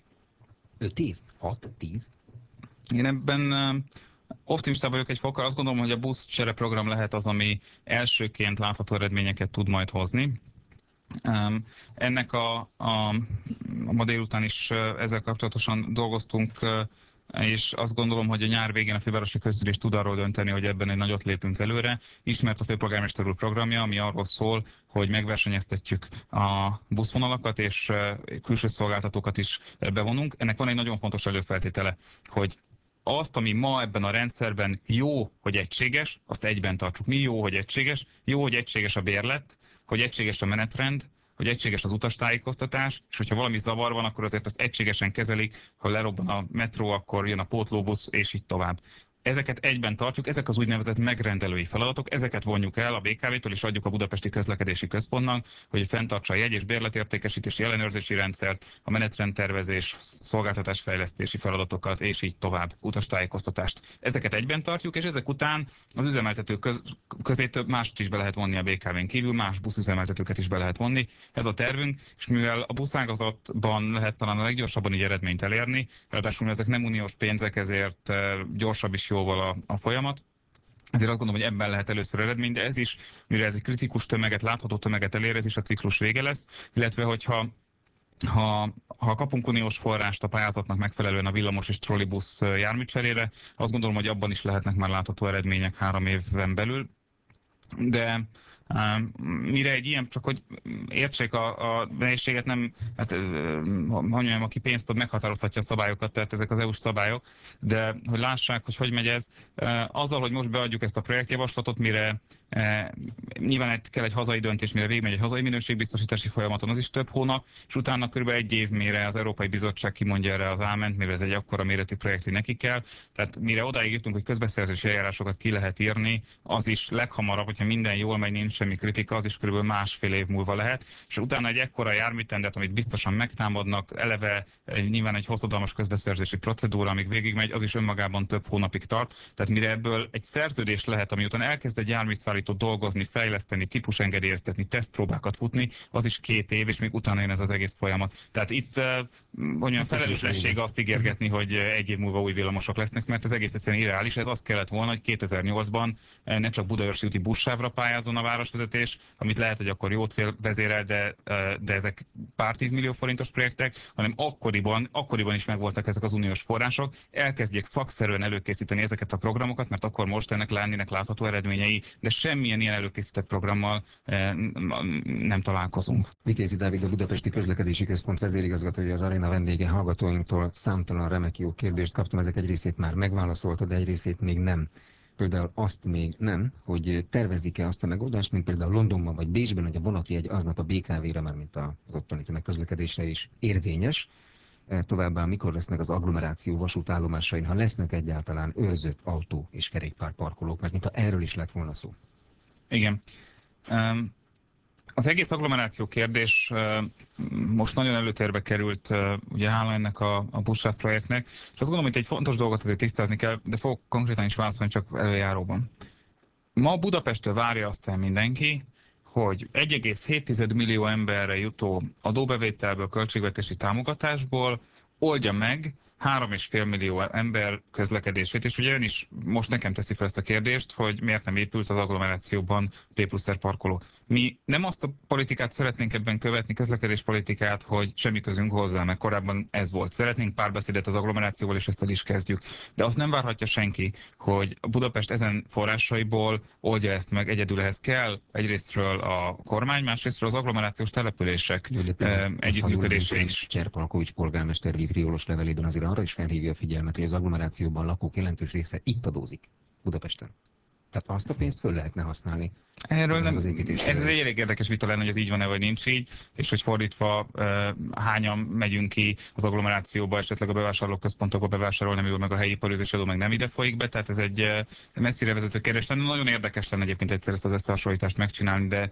5 év? 6? 10? Én ebben optimista vagyok egy fokkal. Azt gondolom, hogy a buszcsere program lehet az, ami elsőként látható eredményeket tud majd hozni. Ennek ma délután is ezzel kapcsolatosan dolgoztunk, és azt gondolom, hogy a nyár végén a fővárosi közgyűlés tud arról dönteni, hogy ebben egy nagyot lépünk előre. Ismert a főpolgármester úr programja, ami arról szól, hogy megversenyeztetjük a buszvonalakat, és külső szolgáltatókat is bevonunk. Ennek van egy nagyon fontos előfeltétele, hogy azt, ami ma ebben a rendszerben jó, hogy egységes, azt egyben tartsuk. Mi jó, hogy egységes? Jó, hogy egységes a bérlet, hogy egységes a menetrend, hogy egységes az utastájékoztatás, és hogyha valami zavar van, akkor azért azt egységesen kezelik, ha lerobban a metró, akkor jön a pótlóbusz, és így tovább. Ezeket egyben tartjuk, ezek az úgynevezett megrendelői feladatok, ezeket vonjuk el a BKV-től és adjuk a Budapesti Közlekedési Központnak, hogy fenntartsa a jegy- és bérletértékesítési ellenőrzési rendszert, a menetrendtervezés, szolgáltatásfejlesztési feladatokat, és így tovább, utastájékoztatást. Ezeket egyben tartjuk, és ezek után az üzemeltető közé több mást is be lehet vonni a BKV-n kívül, más buszüzemeltetőket is be lehet vonni. Ez a tervünk, és mivel a buszágazatban lehet talán a leggyorsabban így eredményt elérni, ráadásul ezek nem uniós pénzek, ezért gyorsabb is jóval a folyamat. Ezért azt gondolom, hogy ebben lehet először eredmény, de ez is, mire ez egy kritikus tömeget, látható tömeget elér, ez is a ciklus vége lesz, illetve hogyha kapunk uniós forrást a pályázatnak megfelelően a villamos és trollibusz járműcserére, azt gondolom, hogy abban is lehetnek már látható eredmények 3 éven belül. De Mire egy ilyen, csak hogy értsék a nehézséget, nem, hát, hogy mondjam, aki pénzt ad, meghatározhatja a szabályokat, tehát ezek az EU-s szabályok, de hogy lássák, hogy megy ez, azzal, hogy most beadjuk ezt a projektjavaslatot, mire nyilván kell egy hazai döntés, mire végigmegy egy hazai minőségbiztosítási folyamaton, az is több hónap, és utána kb. Egy év, mire az Európai Bizottság kimondja erre az áment, mire ez egy akkora méretű projekt, hogy neki kell. Tehát mire odáig jutunk, hogy közbeszerzési eljárásokat ki lehet írni, az is leghamarabb, hogyha minden jól megy, nincs semmi kritika, az is kb. Másfél év múlva lehet. És utána egy ekkora járműtendert, amit biztosan megtámadnak, eleve nyilván egy hosszadalmas közbeszerzési procedúra, amíg végigmegy, az is önmagában több hónapig tart. Tehát mire ebből egy szerződés lehet, ami után elkezd egy járműszállító dolgozni, fejleszteni, típusengedélyeztetni, tesztpróbákat futni, az is 2 év, és még utána jön ez az egész folyamat. Tehát itt olyan felelőtlenség azt ígérgetni, hogy 1 év múlva új villamosok lesznek, mert ez egész egyszerűen irreális. Ez azt kellett volna, hogy 2008-ban ne csak Budaörsi úti buszsávra pályázzon a városvezetés, amit lehet, hogy akkor jó cél vezérel, de ezek pár 10 millió forintos projektek, hanem akkoriban is megvoltak ezek az uniós források. Elkezdjék szakszerűen előkészíteni ezeket a programokat, mert akkor most ennek lennének látható eredményei, de semmilyen ilyen előkészített programmal nem találkozunk. Vitézi Dávid, a Budapesti Közlekedési Központ vezérigazgatója, az aréna vendége. Hallgatóinktól számtalan remek jó kérdést kaptam, ezek egy részét már megválaszoltad, de egy részét még nem. Például azt még nem, hogy tervezik-e azt a megoldást, mint például Londonban vagy Bécsben, hogy a vonatjegy aznap a BKV-re, már mint az ottani tömegközlekedésre is érvényes. Továbbá mikor lesznek az agglomeráció vasútállomásain, ha lesznek egyáltalán őrzött autó- és kerékpárparkolók, mert mintha erről is lett volna szó. Igen. Az egész agglomeráció kérdés most nagyon előtérbe került, ugye hála ennek a buszsáv projektnek, és azt gondolom, hogy egy fontos dolgot azért tisztázni kell, de fogok konkrétan is válaszolni csak előjáróban. Ma Budapesttől várja azt el mindenki, hogy 1,7 millió emberre jutó adóbevételből, költségvetési támogatásból oldja meg 3,5 millió ember közlekedését, és ugye ön is most nekem teszi fel ezt a kérdést, hogy miért nem épült az agglomerációban P+R parkoló. Mi nem azt a politikát szeretnénk ebben követni, közlekedéspolitikát, hogy semmi közünk hozzá, mert korábban ez volt. Szeretnénk párbeszédet az agglomerációval, és ezt el is kezdjük. De azt nem várhatja senki, hogy Budapest ezen forrásaiból oldja ezt meg, egyedül ehhez kell egyrésztről a kormány, másrésztről az agglomerációs települések együttműködése is. Cserpalkovics polgármester vitriolos levelében azért arra is felhívja a figyelmet, hogy az agglomerációban lakók jelentős része itt adózik, Budapesten. Tehát azt a pénzt föl lehetne használni. Erről nem, ez egy elég érdekes vita lenne, hogy ez így van-e, vagy nincs így, és hogy fordítva hányan megyünk ki az agglomerációba, esetleg a bevásárlóközpontokba bevásárolni, mivel meg a helyi iparűzési adó meg nem ide folyik be, tehát ez egy messzire vezető kérdés lenne. Nagyon érdekes lenne egyébként egyszer ezt az összehasonlítást megcsinálni, de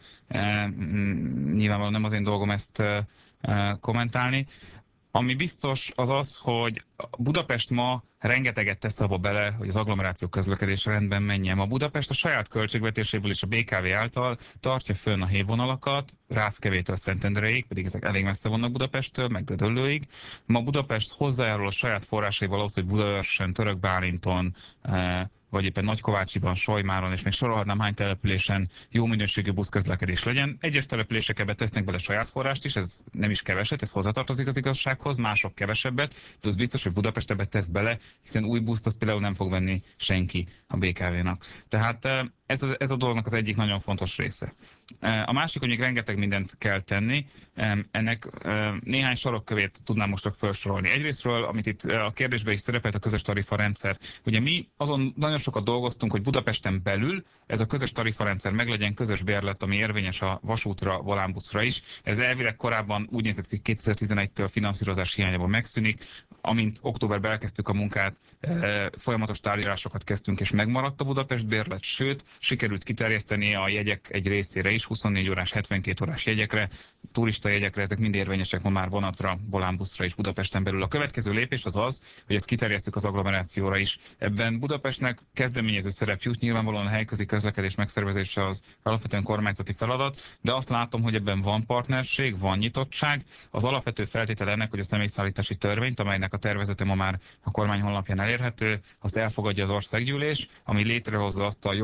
nyilvánvalóan nem az én dolgom ezt kommentálni. Ami biztos az az, hogy Budapest ma rengeteget tesz abba bele, hogy az agglomeráció közlekedés rendben menjen. A Budapest a saját költségvetéséből és a BKV által tartja fönn a hévvonalakat, Ráckevétől Szentendreig, pedig ezek elég messze vannak Budapesttől, meg Gödöllőig. Ma Budapest hozzájárul a saját forrásaival ahhoz, hogy Budaörsen, Törökbálinton, vagy éppen Nagykovácsiban, Solymáron, és még sorolhatnám hány településen jó minőségű buszközlekedés legyen. Egyes települések ebbe tesznek bele saját forrást is, ez nem is keveset, ez hozzátartozik az igazsághoz, mások kevesebbet, de az biztos, hogy Budapest ebbe tesz bele, hiszen új buszt azt például nem fog venni senki a BKV-nak. Tehát ez a dolognak az egyik nagyon fontos része. A másik, hogy még rengeteg mindent kell tenni, ennek néhány sarokkövét tudnám most csak felsorolni. Egyrésztről, amit itt a kérdésben is szerepelt, a közös tarifarendszer. Ugye mi azon nagyon sokat dolgoztunk, hogy Budapesten belül ez a közös tarifarendszer meglegyen, közös bérlet, ami érvényes a vasútra, volánbuszra is. Ez elvileg korábban úgy nézett ki, 2011-től finanszírozás hiányában megszűnik. Amint októberben elkezdtük a munkát, folyamatos tárgyalásokat kezdtünk, és megmaradt a Budapest bérlet, sőt, sikerült kiterjeszteni a jegyek egy részére is, 24 órás, 72 órás jegyekre, turista jegyekre, ezek mind érvényesek ma már vonatra, volánbuszra is Budapesten belül. A következő lépés az az, hogy ezt kiterjesztük az agglomerációra is. Ebben Budapestnek kezdeményező szerep jut, nyilvánvalóan a helyközi közlekedés megszervezése az alapvetően kormányzati feladat, de azt látom, hogy ebben van partnerség, van nyitottság. Az alapvető feltétel ennek, hogy a személyszállítási törvényt, amelynek a tervezete ma már a kormány honlapján elérhető, azt elfogadja az országgyűlés, ami létrehozza azt a jogi formát,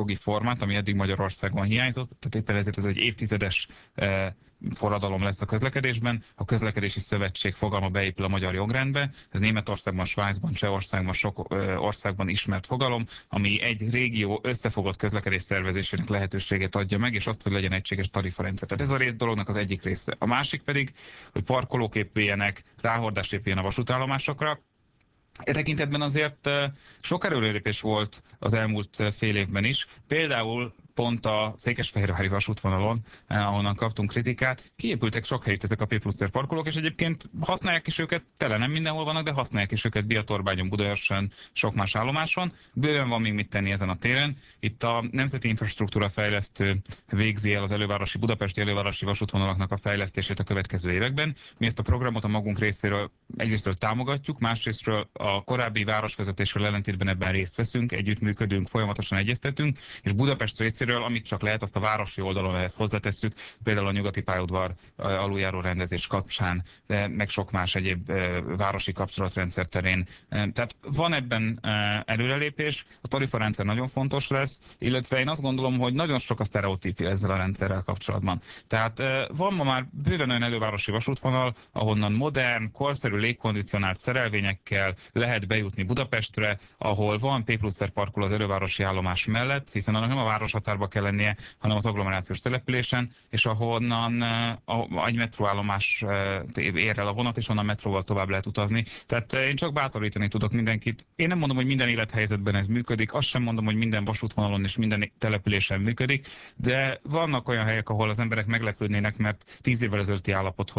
reformát, ami eddig Magyarországon hiányzott, tehát éppen ezért ez egy évtizedes forradalom lesz a közlekedésben. A közlekedési szövetség fogalma beépül a magyar jogrendbe. Ez Németországban, Svájcban, Csehországban, sok országban ismert fogalom, ami egy régió összefogott közlekedés szervezésének lehetőségét adja meg, és azt, hogy legyen egységes tarifarendszer. Tehát ez a dolognak az egyik része. A másik pedig, hogy parkolók épüljenek, ráhordást épüljen a vasútállomásokra. E tekintetben azért sok előrelépés volt az elmúlt fél évben is. Például pont a Székesfehérvári vasútvonalon, ahonnan kaptunk kritikát, kiépültek sok helyütt ezek a P+R parkolók, és egyébként használják is őket, tele nem mindenhol vannak, de használják is őket Biatorbányon, Budaörsön, sok más állomáson. Bőven van még mit tenni ezen a téren. Itt a Nemzeti Infrastruktúra Fejlesztő végzi el az elővárosi, budapesti elővárosi vasútvonalaknak a fejlesztését a következő években. Mi ezt a programot a magunk részéről egyrésztről támogatjuk, másrésztről a korábbi városvezetésről ellentétben ebben részt veszünk, együttműködünk, folyamatosan egyeztetünk, és Budapest részéről, amit csak lehet, azt a városi oldalon ehhez hozzátesszük, például a nyugati pályaudvar aluljáró rendezés kapcsán, de meg sok más egyéb városi kapcsolatrendszer terén. Tehát van ebben előrelépés, a tarifarendszer nagyon fontos lesz, illetve én azt gondolom, hogy nagyon sok a sztereotípia ezzel a rendszerrel kapcsolatban. Tehát van ma már bőven olyan elővárosi vasútvonal, ahonnan modern, korszerű légkondicionált szerelvényekkel lehet bejutni Budapestre, ahol van P+R parkoló az elővárosi állomás mellett, hiszen annak nem a városhatárba kell lennie, hanem az agglomerációs településen, és ahonnan egy metróállomás ér el a vonat, és onnan metróval tovább lehet utazni. Tehát én csak bátorítani tudok mindenkit. Én nem mondom, hogy minden élethelyzetben ez működik, azt sem mondom, hogy minden vasútvonalon és minden településen működik, de vannak olyan helyek, ahol az emberek meglepődnének, mert 10 évvel ezelőtti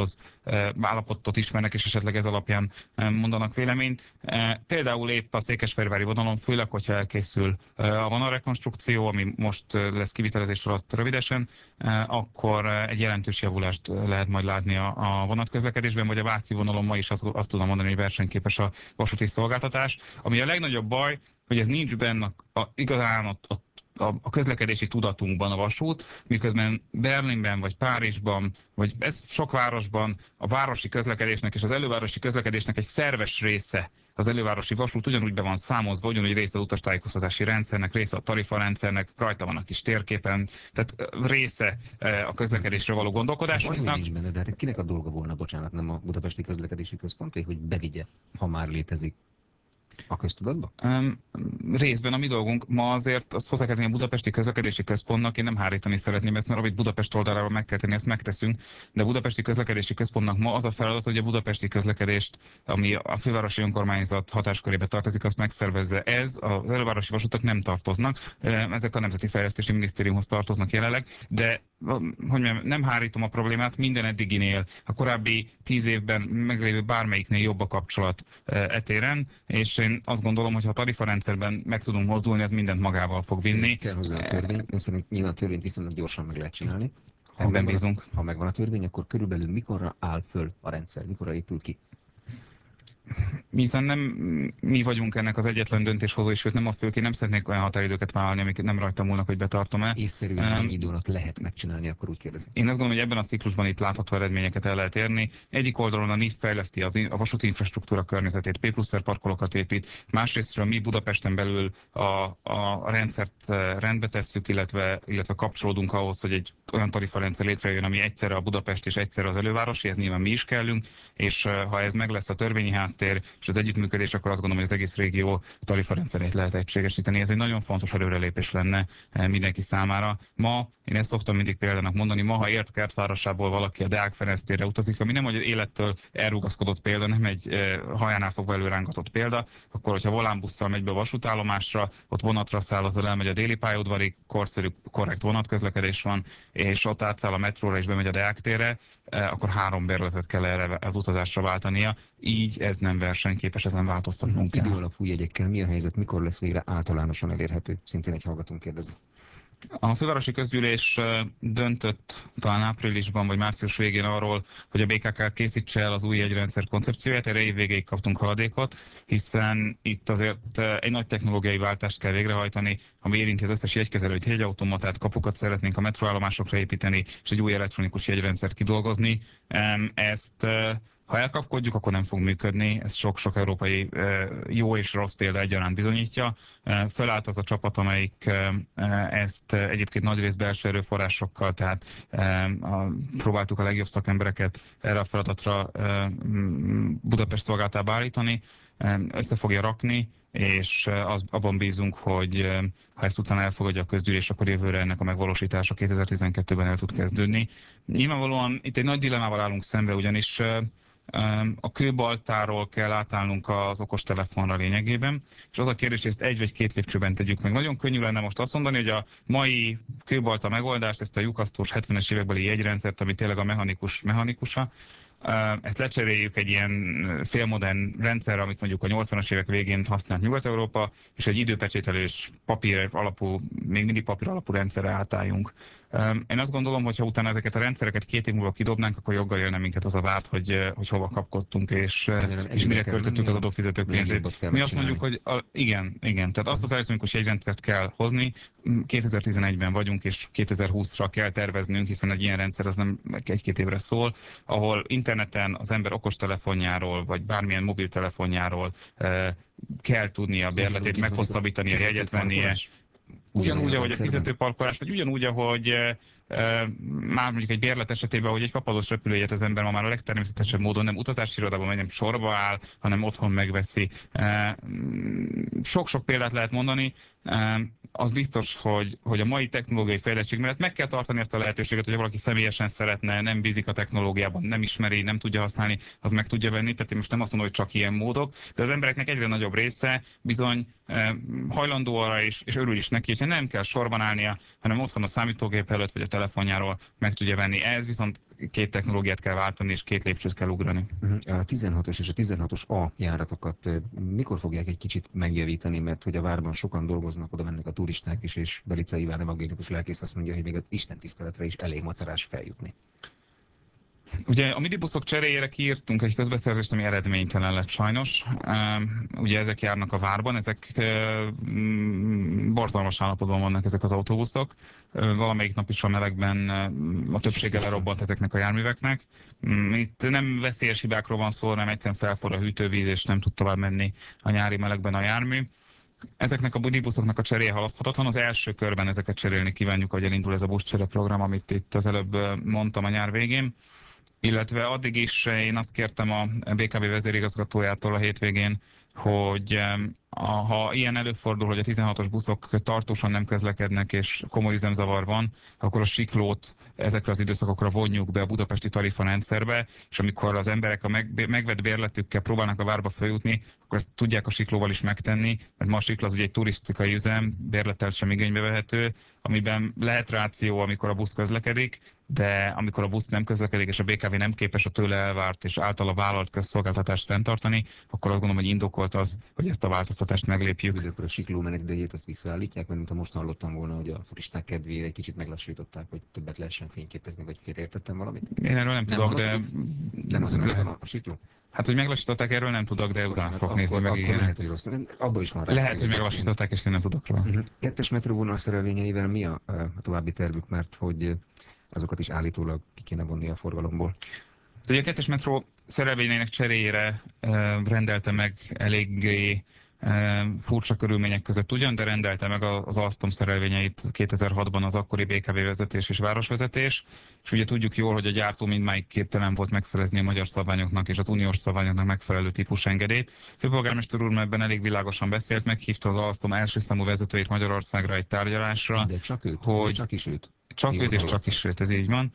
állapotot ismernek, és esetleg ez alapján mondanak véleményt. Például épp a Székesfehérvári vonalon, főleg, hogyha elkészül a vonalrekonstrukció, ami most lesz kivitelezés alatt rövidesen, akkor egy jelentős javulást lehet majd látni a vonatközlekedésben, vagy a Váci vonalon ma is azt tudom mondani, hogy versenyképes a vasúti szolgáltatás. Ami a legnagyobb baj, hogy ez nincs benne igazán a közlekedési tudatunkban a vasút, miközben Berlinben, vagy Párizsban, vagy ez sok városban a városi közlekedésnek és az elővárosi közlekedésnek egy szerves része az elővárosi vasút ugyanúgy be van számozva, ugyanúgy része az utastájékoztatási rendszernek, része a tarifarendszernek, rajta van a kis térképen, tehát része a közlekedésre való gondolkodásnak. Nincs benne, de hát kinek a dolga volna, bocsánat, nem a Budapesti Közlekedési Központé, hogy bevigye, ha már létezik a köztudatba? Részben a mi dolgunk. Ma azért azt hozzá kell tenni a Budapesti Közlekedési Központnak, én nem hárítani szeretném ezt, mert amit Budapest oldaláról meg kell tenni, ezt megteszünk, de a Budapesti Közlekedési Központnak ma az a feladat, hogy a budapesti közlekedést, ami a fővárosi önkormányzat hatáskörébe tartozik, azt megszervezze. Ez az elővárosi vasútak nem tartoznak, ezek a Nemzeti Fejlesztési Minisztériumhoz tartoznak jelenleg, de hogy nem hárítom a problémát, minden eddiginél, a korábbi 10 évben meglévő bármelyiknél jobb a kapcsolat etéren, és én azt gondolom, hogy ha a tarifarendszerben meg tudunk mozdulni, ez mindent magával fog vinni. Kell hozzá a törvény, ön szerint nyilván a törvényt viszonylag gyorsan meg lehet csinálni. Ebben bízunk. Ha megvan a törvény, akkor körülbelül mikorra áll föl a rendszer, mikorra épül ki? Miután nem mi vagyunk ennek az egyetlen döntéshozó, és nem a fők, én nem szeretnék olyan határidőket vállalni, amik nem rajtam múlnak, hogy betartom-e. Észszerűen mennyi idő alatt lehet megcsinálni, akkor úgy kérdezem. Én azt gondolom, hogy ebben a ciklusban itt látható eredményeket el lehet érni. Egyik oldalon a NIF fejleszti a vasúti infrastruktúra környezetét, P+R parkolókat épít, másrésztről mi Budapesten belül a rendszert rendbe tesszük, illetve kapcsolódunk ahhoz, hogy egy olyan tarifarendszer létrejön, ami egyszerre a Budapest és egyszerre az elővárosi, ez nyilván mi is kellünk, és ha ez meg lesz a törvényi háttér és az együttműködés, akkor azt gondolom, hogy az egész régió tarifarendszerét lehet egységesíteni. Ez egy nagyon fontos előrelépés lenne mindenki számára. Ma, én ezt szoktam mindig példának mondani, ma, ha Érd-Kertvárosából valaki a Deák Ferenc térre utazik, ami nem egy élettől elrugaszkodott példa, nem egy hajánál fogva előrángatott példa, akkor, hogyha volánbusszal megy be a vasútállomásra, ott vonatra száll, azzal elmegy a déli pályaudvarig, korszerű, korrekt vonatközlekedés van, és ott átszáll a metróra és bemegy a Deák térre, akkor 3 bérletet kell erre az utazásra váltania. Így ez nem versenyképes, ezen változtatnunk kell. Időalapú jegyekkel mi a helyzet, mikor lesz végre általánosan elérhető? Szintén egy hallgatónk kérdezi. A fővárosi közgyűlés döntött talán áprilisban vagy március végén arról, hogy a BKK készítse el az új jegyrendszer koncepcióját, erre évvégéig kaptunk haladékot, hiszen itt azért egy nagy technológiai váltást kell végrehajtani, ami érinti az összes jegykezelőt, jegyautomatát, kapukat szeretnénk a metróállomásokra építeni, és egy új elektronikus jegyrendszert kidolgozni. Ezt Ha elkapkodjuk, akkor nem fog működni, ez sok-sok európai jó és rossz példa egyaránt bizonyítja. Fölállt az a csapat, amelyik ezt egyébként nagyrészt belső erőforrásokkal, tehát próbáltuk a legjobb szakembereket erre a feladatra Budapest szolgáltába állítani, össze fogja rakni, és abban bízunk, hogy ha ezt utána elfogadja a közgyűlés, akkor jövőre ennek a megvalósítása 2012-ben el tud kezdődni. Nyilvánvalóan itt egy nagy dilemmával állunk szembe, ugyanis a kőbaltáról kell átállnunk az okostelefonra lényegében, és az a kérdés, hogy ezt egy vagy két lépcsőben tegyük meg. Nagyon könnyű lenne most azt mondani, hogy a mai kőbalta megoldást, ezt a lyukasztós 70-es évekbeli jegyrendszert, ami tényleg a mechanikusa, ezt lecseréljük egy ilyen félmodern rendszerre, amit mondjuk a 80-as évek végén használt Nyugat-Európa, és egy időpecsételős papír alapú, még mindig papír alapú rendszerre átálljunk. Én azt gondolom, hogy ha utána ezeket a rendszereket 2 év múlva kidobnánk, akkor joggal élne minket az a vád, hogy hova kapkodtunk, és mire költöttük az adófizetők pénzét. Mi azt mondjuk, hogy igen, tehát azt az elektronikus jegyrendszert kell hozni, 2011-ben vagyunk, és 2020-ra kell terveznünk, hiszen egy ilyen rendszer az nem 1-2 évre szól, ahol interneten az ember okostelefonjáról, vagy bármilyen mobiltelefonjáról kell tudnia a bérletét meghosszabbítani, a jegyet vennie. Ugyanúgy, ahogy a fizetőparkolás, vagy ugyanúgy, ahogy már mondjuk egy bérlet esetében, hogy egy fapados repülőjegyet az ember ma már a legtermészetesebb módon nem utazási irodában megy, nem sorba áll, hanem otthon megveszi. Sok-sok példát lehet mondani. Az biztos, hogy a mai technológiai fejlettség mellett meg kell tartani ezt a lehetőséget, hogy valaki személyesen szeretne, nem bízik a technológiában, nem ismeri, nem tudja használni, az meg tudja venni. Tehát én most nem azt mondom, hogy csak ilyen módok, de az embereknek egyre nagyobb része bizony hajlandó arra és örül is neki, hogyha nem kell sorban állnia, hanem otthon a számítógép előtt vagy a telefonjáról meg tudja venni. Ez viszont 2 technológiát kell váltani, és 2 lépcsőt kell ugrani. A 16-os és a 16-os A járatokat mikor fogják egy kicsit megjavítani, mert hogy a várban sokan dolgoznak, oda mennek a turisták is, és Belica Iván evangélikus lelkész azt mondja, hogy még az Isten tiszteletre is elég macerás feljutni. Ugye a midibuszok cseréjére kiírtunk egy közbeszerzést, ami eredménytelen lett sajnos. Ugye ezek járnak a várban, ezek borzalmas állapotban vannak ezek az autóbuszok. Valamelyik nap is a melegben a többsége lerobbant ezeknek a járműveknek. Itt nem veszélyes hibákról van szó, hanem egyszerűen felforr a hűtővíz, és nem tud tovább menni a nyári melegben a jármű. Ezeknek a buszoknak a cseréje halaszthatatlan. Az első körben ezeket cserélni kívánjuk, hogy elindul ez a buszcsere program, amit itt az előbb mondtam a nyár végén. Illetve addig is én azt kértem a BKV vezérigazgatójától a hétvégén, hogy ha ilyen előfordul, hogy a 16-os buszok tartósan nem közlekednek és komoly üzemzavar van, akkor a siklót ezekre az időszakokra vonjuk be a budapesti tarifarendszerbe, és amikor az emberek a megvett bérletükkel próbálnak a várba feljutni, akkor ezt tudják a siklóval is megtenni, mert ma a sikla az ugye egy turisztikai üzem, bérlettel sem igénybe vehető, amiben lehet ráció, amikor a busz közlekedik, de amikor a busz nem közlekedik, és a BKV nem képes a tőle elvárt és általa vállalt közszolgáltatást fenntartani, akkor azt gondolom, hogy indokolt az, hogy ezt a változtatást meglépjük. Ugyanakkor a sikló menet idejét azt visszaállítják, mert mint most hallottam volna, hogy a turisták kedvéért egy kicsit meglassították, hogy többet lehessen fényképezni, vagy félreértettem valamit. Én erről nem tudok, de... Nem azon a sikló? Hát, hogy meglassították, erről nem tudok, de utána fogok nézni meg. Akkor lehet, hogy rossz. Abban is van rá. Lehet, hogy meglassították, és én nem tudok róla. Kettes metróvonal szerelvényeivel mi a további tervük, mert hogy azokat is állítólag ki kéne vonni a forgalomból? Ugye a 2-es metró szerelvényeinek cseréjére rendelte meg eléggé furcsa körülmények között ugyan, de rendelte meg az Alstom szerelvényeit 2006-ban az akkori BKV vezetés és városvezetés, és ugye tudjuk jól, hogy a gyártó mindmáig képtelen volt megszerezni a magyar szabványoknak és az uniós szabványoknak megfelelő típusengedélyt. Főpolgármester úr ebben elég világosan beszélt, meghívta az Alstom első számú vezetőjét Magyarországra egy tárgyalásra. De csak őt, hogy csak is őt. Csak őt és csak is őt, ez így van.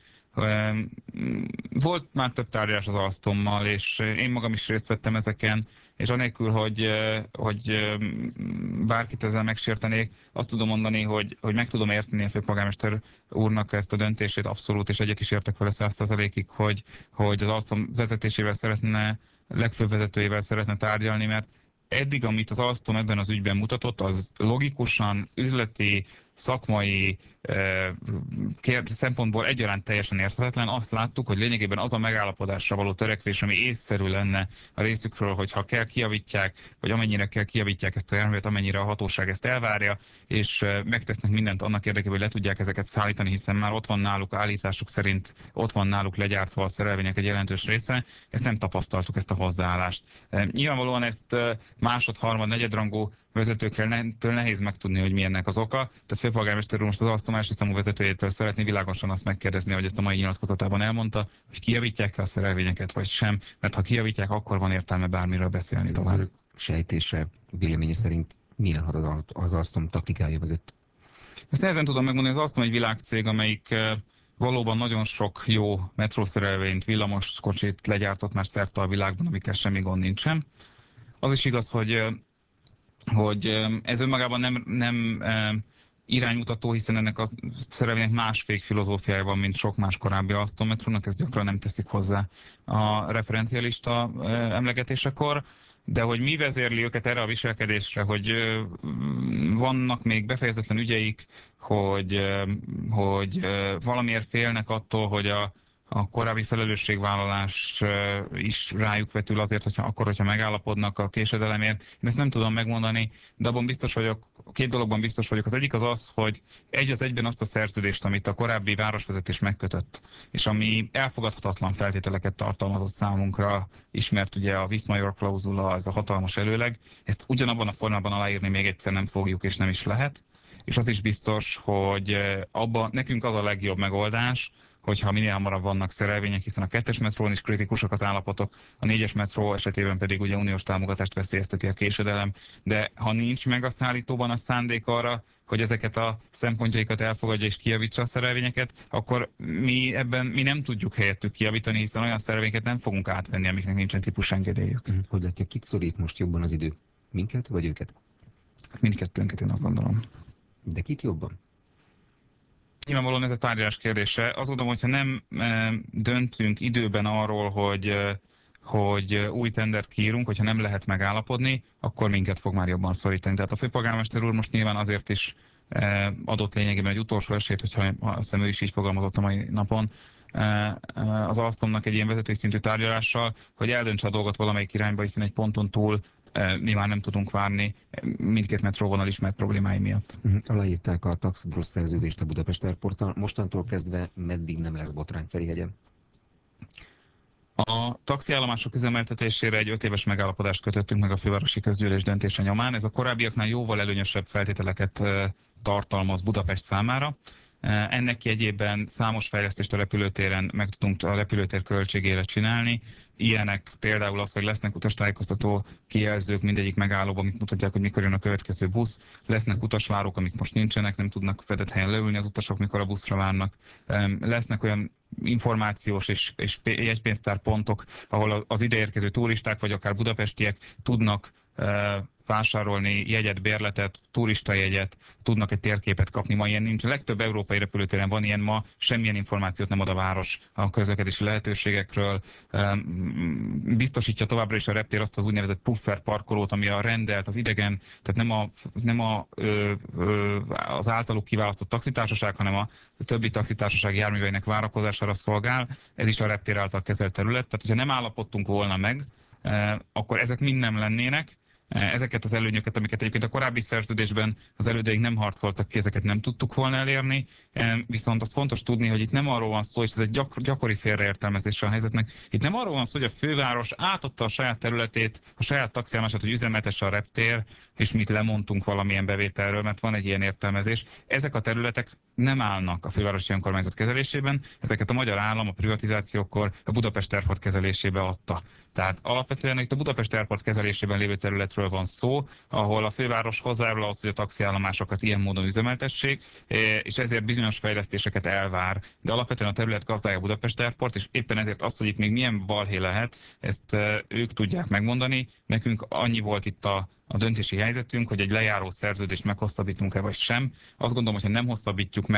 Volt már több tárgyalás az Alstommal, és én magam is részt vettem ezeken, és anélkül, hogy bárkit ezzel megsértenék, azt tudom mondani, hogy meg tudom érteni a főpolgármester úrnak ezt a döntését abszolút, és egyet is értek vele 100%-ig, hogy az Alstom vezetésével szeretne, legfőbb vezetőjével szeretne tárgyalni, mert eddig, amit az Alstom ebben az ügyben mutatott, az logikusan, üzleti, szakmai szempontból egyaránt teljesen érthetetlen. Azt láttuk, hogy lényegében az a megállapodásra való törekvés, ami észszerű lenne a részükről, hogyha kell kijavítják, vagy amennyire kell kijavítják ezt a járművet, amennyire a hatóság ezt elvárja, és megtesznek mindent annak érdekében, hogy le tudják ezeket szállítani, hiszen már ott van náluk állításuk szerint, ott van náluk legyártva a szerelvények egy jelentős része. Ezt nem tapasztaltuk, ezt a hozzáállást. Nyilvánvalóan ezt másod, harmad, negyedrangú vezetőkkel nehéz megtudni, hogy mi ennek az oka. Tehát főpolgármester úr most az Alstom első számú vezetőjétől szeretné világosan azt megkérdezni, hogy ezt a mai nyilatkozatában elmondta, hogy kijavítják-e a szerelvényeket, vagy sem, mert ha kijavítják, akkor van értelme bármiről beszélni tovább. Sejtése, véleménye szerint milyen hat az Alstom taktikája mögött? Ezt nehezen tudom megmondani, az Alstom egy világcég, amelyik valóban nagyon sok jó metrószerelvényt, villamos kocsit legyártott már szerte a világban, amikkel semmi gond nincsen. Az is igaz, hogy ez önmagában nem iránymutató, hiszen ennek a szerelvénynek más fékfilozófiája van, mint sok más korábbi Alstom metrónak, ezt gyakran nem teszik hozzá a referencialista emlegetésekor, de hogy mi vezérli őket erre a viselkedésre, hogy vannak még befejezetlen ügyeik, hogy valamiért félnek attól, hogy a korábbi felelősségvállalás is rájuk vetül azért, hogyha megállapodnak a késedelemért. Én ezt nem tudom megmondani, de abban biztos vagyok, két dologban biztos vagyok. Az egyik az, hogy egy az egyben azt a szerződést, amit a korábbi városvezetés megkötött, és ami elfogadhatatlan feltételeket tartalmazott számunkra, ismert ugye a Viszmajor klauzula, ez a hatalmas előleg, ezt ugyanabban a formában aláírni még egyszer nem fogjuk, és nem is lehet. És az is biztos, hogy nekünk az a legjobb megoldás, hogyha minél hamarabb vannak szerelvények, hiszen a 2-es metrón is kritikusak az állapotok, a 4-es metró esetében pedig ugye uniós támogatást veszélyezteti a késedelem, de ha nincs meg a szállítóban a szándék arra, hogy ezeket a szempontjaikat elfogadja és kijavítsa a szerelvényeket, akkor mi nem tudjuk helyettük kijavítani, hiszen olyan szerelvényeket nem fogunk átvenni, amiknek nincsen típusengedélyük. Hogy látja, kit szorít most jobban az idő? Minket vagy őket? Mindkettőnket, én azt gondolom. De kit jobban? Nyilvánvalóan ez a tárgyalás kérdése. Azt gondolom, hogyha nem döntünk időben arról, hogy új tendert kiírunk, hogyha nem lehet megállapodni, akkor minket fog már jobban szorítani. Tehát a főpolgármester úr most nyilván azért is adott lényegében egy utolsó esélyt, hogyha azt hiszem ő is így fogalmazott a mai napon, az Alstomnak egy ilyen vezetői szintű tárgyalással, hogy eldöntse a dolgot valamelyik irányba, hiszen egy ponton túl mi már nem tudunk várni mindkét metróvonal ismert problémái miatt. Aláírták a Taxidros szerződést a Budapest Airporttal. Mostantól kezdve meddig nem lesz botrány Ferihegyen? A taxiállomások üzemeltetésére egy 5 éves megállapodást kötöttünk meg a fővárosi közgyűlés döntése nyomán. Ez a korábbiaknál jóval előnyösebb feltételeket tartalmaz Budapest számára. Ennek jegyében számos fejlesztést a repülőtéren meg tudunk a repülőtér költségére csinálni. Ilyenek például az, hogy lesznek utastájékoztató kijelzők mindegyik megállóban, amik mutatják, hogy mikor jön a következő busz. Lesznek utasvárók, amik most nincsenek, nem tudnak fedett helyen leülni az utasok, mikor a buszra várnak. Lesznek olyan információs és jegypénztárpontok, ahol az ideérkező turisták, vagy akár budapestiek tudnak vásárolni jegyet, bérletet, turistajegyet, tudnak egy térképet kapni. Ma ilyen nincs. A legtöbb európai repülőtéren van ilyen, ma semmilyen információt nem ad a város a közlekedési lehetőségekről. Biztosítja továbbra is a reptér azt az úgynevezett puffer parkolót, ami a rendelt, az idegen, tehát nem az általuk kiválasztott taxitársaság, hanem a többi taxitársaság járműveinek várakozására szolgál. Ez is a reptér által kezelt terület. Tehát, hogyha nem állapodtunk volna meg, akkor ezek mind nem lennének. Ezeket az előnyöket, amiket egyébként a korábbi szerződésben az elődeink nem harcoltak ki, ezeket nem tudtuk volna elérni, viszont azt fontos tudni, hogy itt nem arról van szó, és ez egy gyakori félreértelmezése a helyzetnek, itt nem arról van szó, hogy a főváros átadta a saját területét, a saját taxiállomását, hogy üzemeltesse a reptér, és mit lemondtunk valamilyen bevételről, mert van egy ilyen értelmezés. Ezek a területek nem állnak a fővárosi önkormányzat kezelésében, ezeket a magyar állam a privatizációkor a Budapest Airport kezelésébe adta. Tehát alapvetően itt a Budapest Airport kezelésében lévő területről van szó, ahol a főváros hozzájárul ahhoz, hogy a taxiállomásokat ilyen módon üzemeltessék, és ezért bizonyos fejlesztéseket elvár. De alapvetően a terület gazdája a Budapest Airport, és éppen ezért azt, hogy itt még milyen balhé lehet, ezt ők tudják megmondani. Nekünk annyi volt itt a döntési helyzetünk, hogy egy lejáró szerződést meghosszabbítunk-e vagy sem. Azt gondolom, hogy ha nem hosszabbítjuk meg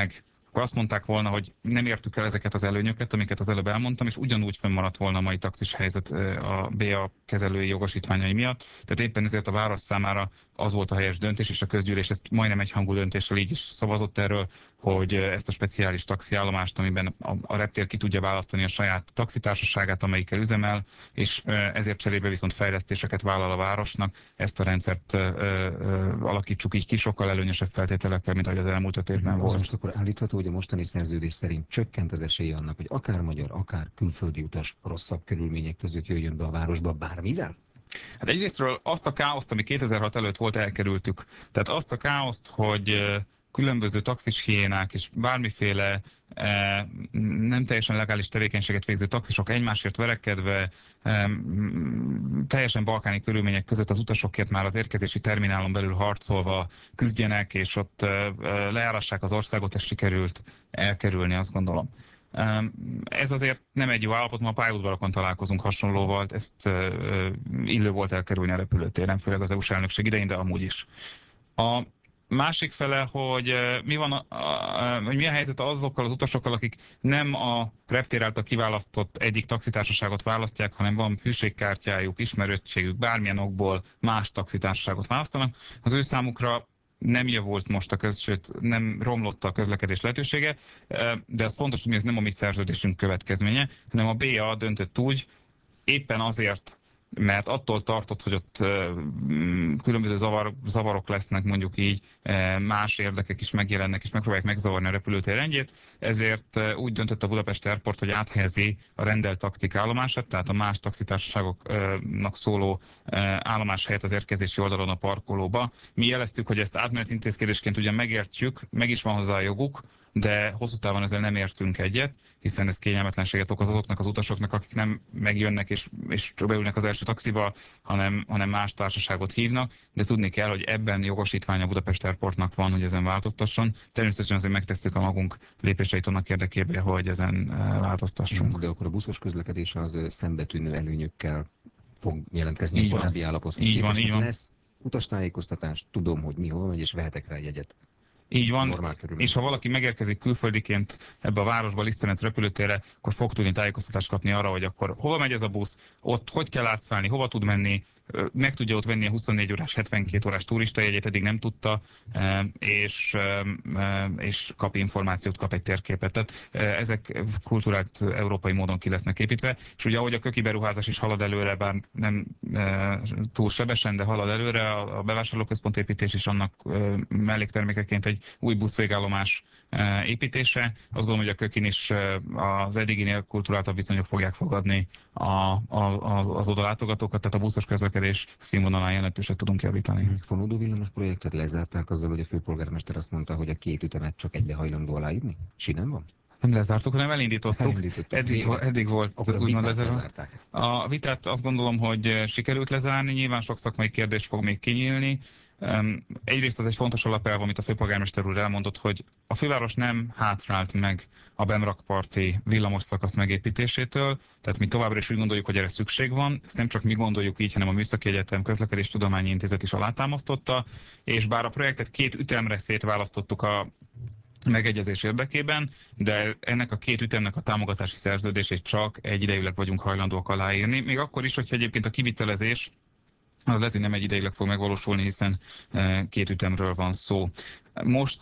akkor azt mondták volna, hogy nem értük el ezeket az előnyöket, amiket az előbb elmondtam, és ugyanúgy fönnmaradt volna a mai taxis helyzet a BA kezelői jogosítványai miatt. Tehát éppen ezért a város számára az volt a helyes döntés, és a közgyűlés ezt majdnem egyhangú döntéssel így is szavazott erről, hogy ezt a speciális taxiállomást, amiben a reptér ki tudja választani a saját taxitársaságát, amelyikkel üzemel, és ezért cserébe viszont fejlesztéseket vállal a városnak, ezt a rendszert alakítsuk így ki sokkal előnyösebb feltételekkel, mint ahogy az elmúlt 5 évben volt. Most akkor állítható, hogy a mostani szerződés szerint csökkent az esélye annak, hogy akár magyar, akár külföldi utas rosszabb körülmények között jöjjön be a városba bármivel? Hát egyrésztről azt a káoszt, ami 2006 előtt volt, elkerültük. Tehát azt a káoszt, hogy különböző taxis hiénák és bármiféle nem teljesen legális tevékenységet végző taxisok egymásért verekedve, teljesen balkáni körülmények között az utasokért már az érkezési terminálon belül harcolva küzdjenek, és ott lejárassák az országot, és sikerült elkerülni, azt gondolom. Ez azért nem egy jó állapot, ma a pályaudvarokon találkozunk hasonlóval, ezt illő volt elkerülni a repülőtéren, főleg az EU-s elnökség idején, de amúgy is. A másik fele, hogy hogy mi a helyzet azokkal az utasokkal, akik nem a reptér által kiválasztott egyik taxitársaságot választják, hanem van hűségkártyájuk, ismerőtségük, bármilyen okból más taxitársaságot választanak, az ő számukra nem javult most sőt nem romlott a közlekedés lehetősége, de az fontos, hogy ez nem a mi szerződésünk következménye, hanem a BA döntött úgy, éppen azért, mert attól tartott, hogy ott különböző zavarok lesznek, mondjuk így, más érdekek is megjelennek, és megpróbálják megzavarni a repülőtér rendjét, ezért úgy döntött a Budapest Airport, hogy áthelyezi a rendelt taxik állomását, tehát a más taxitársaságoknak szóló állomás helyett az érkezési oldalon a parkolóba. Mi jeleztük, hogy ezt átmeneti intézkedésként ugyan megértjük, meg is van hozzá a joguk, de hosszú távon ezzel nem értünk egyet, hiszen ez kényelmetlenséget okoz azoknak az utasoknak, akik nem megjönnek és beülnek az első taxiba, hanem más társaságot hívnak, de tudni kell, hogy ebben jogosítványa a Budapest Airportnak van, hogy ezen változtasson. Természetesen azért megtesszük a magunk lépéseit annak érdekében, hogy ezen változtassunk. De akkor a buszos közlekedés az szembetűnő előnyökkel fog jelentkezni a korábbi állapothoz. Így van. Lesz utastájékoztatás, tudom, hogy mi hol megy, és vehetek rá egy jegyet. Így van, és ha valaki megérkezik külföldiként ebbe a városba, Liszt Ferenc repülőtérre, akkor fog tudni tájékoztatást kapni arra, hogy akkor hova megy ez a busz, ott hogy kell átszállni, hova tud menni, meg tudja ott venni a 24 órás, 72 órás turistajegyet, eddig nem tudta, és kap információt, kap egy térképet. Tehát ezek kulturált európai módon ki lesznek építve, és ugye ahogy a köki beruházás is halad előre, bár nem túl sebesen, de halad előre, a bevásárlóközpont építés is annak melléktermékeként egy új buszvégállomás építése. Azt gondolom, hogy a kökin is az eddiginél kulturáltabb viszonyok fogják fogadni az oda látogatókat, tehát a buszos közlekedés színvonalán jelentősen tudunk javítani. Fonódó villamos projektet lezárták azzal, hogy a főpolgármester azt mondta, hogy a 2 ütemet csak egybe hajlandó aláírni? Sinem van? Nem lezártuk, hanem elindítottuk. Eddig volt. Akkor a vitát lezárták. A vitát azt gondolom, hogy sikerült lezárni, nyilván sok szakmai kérdés fog még kinyílni. Egyrészt az egy fontos alapelv, amit a főpolgármester úr elmondott, hogy a főváros nem hátrált meg a benrakparti villamos szakasz megépítésétől, tehát mi továbbra is úgy gondoljuk, hogy erre szükség van. Ezt nem csak mi gondoljuk így, hanem a Műszaki Egyetem Közlekedéstudományi Intézet is alátámasztotta, és bár a projektet 2 ütemre szétválasztottuk a megegyezés érdekében, de ennek a 2 ütemnek a támogatási szerződését csak egyidejűleg vagyunk hajlandóak aláírni, még akkor is, hogyha egyébként a kivitelezés az lehet, hogy nem egyidejűleg fog megvalósulni, hiszen 2 ütemről van szó. Most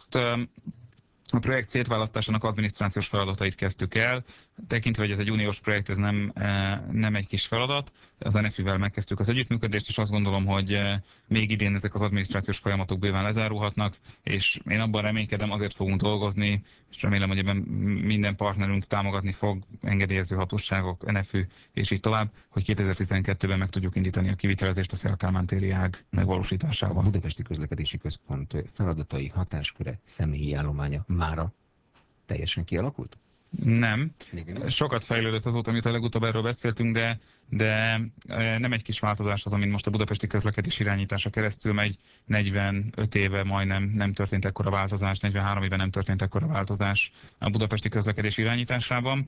a projekt szétválasztásának adminisztrációs feladatait kezdtük el, tekintve, hogy ez egy uniós projekt, ez nem egy kis feladat. Az NFI-vel megkezdtük az együttműködést, és azt gondolom, hogy még idén ezek az adminisztrációs folyamatok bőven lezárulhatnak, és én abban reménykedem, azért fogunk dolgozni, és remélem, hogy ebben minden partnerünk támogatni fog, engedélyező hatóságok, NFÜ, és így tovább, hogy 2012-ben meg tudjuk indítani a kivitelezést a Széll-Kálmán téri ág megvalósításával. A Budapesti Közlekedési Központ feladatai, hatásköre, személyi állománya mára teljesen kialakult? Nem. Sokat fejlődött azóta, amit a legutóbb erről beszéltünk, de nem egy kis változás az, amin most a budapesti közlekedés irányítása keresztül megy. 45 éve majdnem nem történt ekkora változás, 43 éve nem történt ekkora változás a budapesti közlekedés irányításában.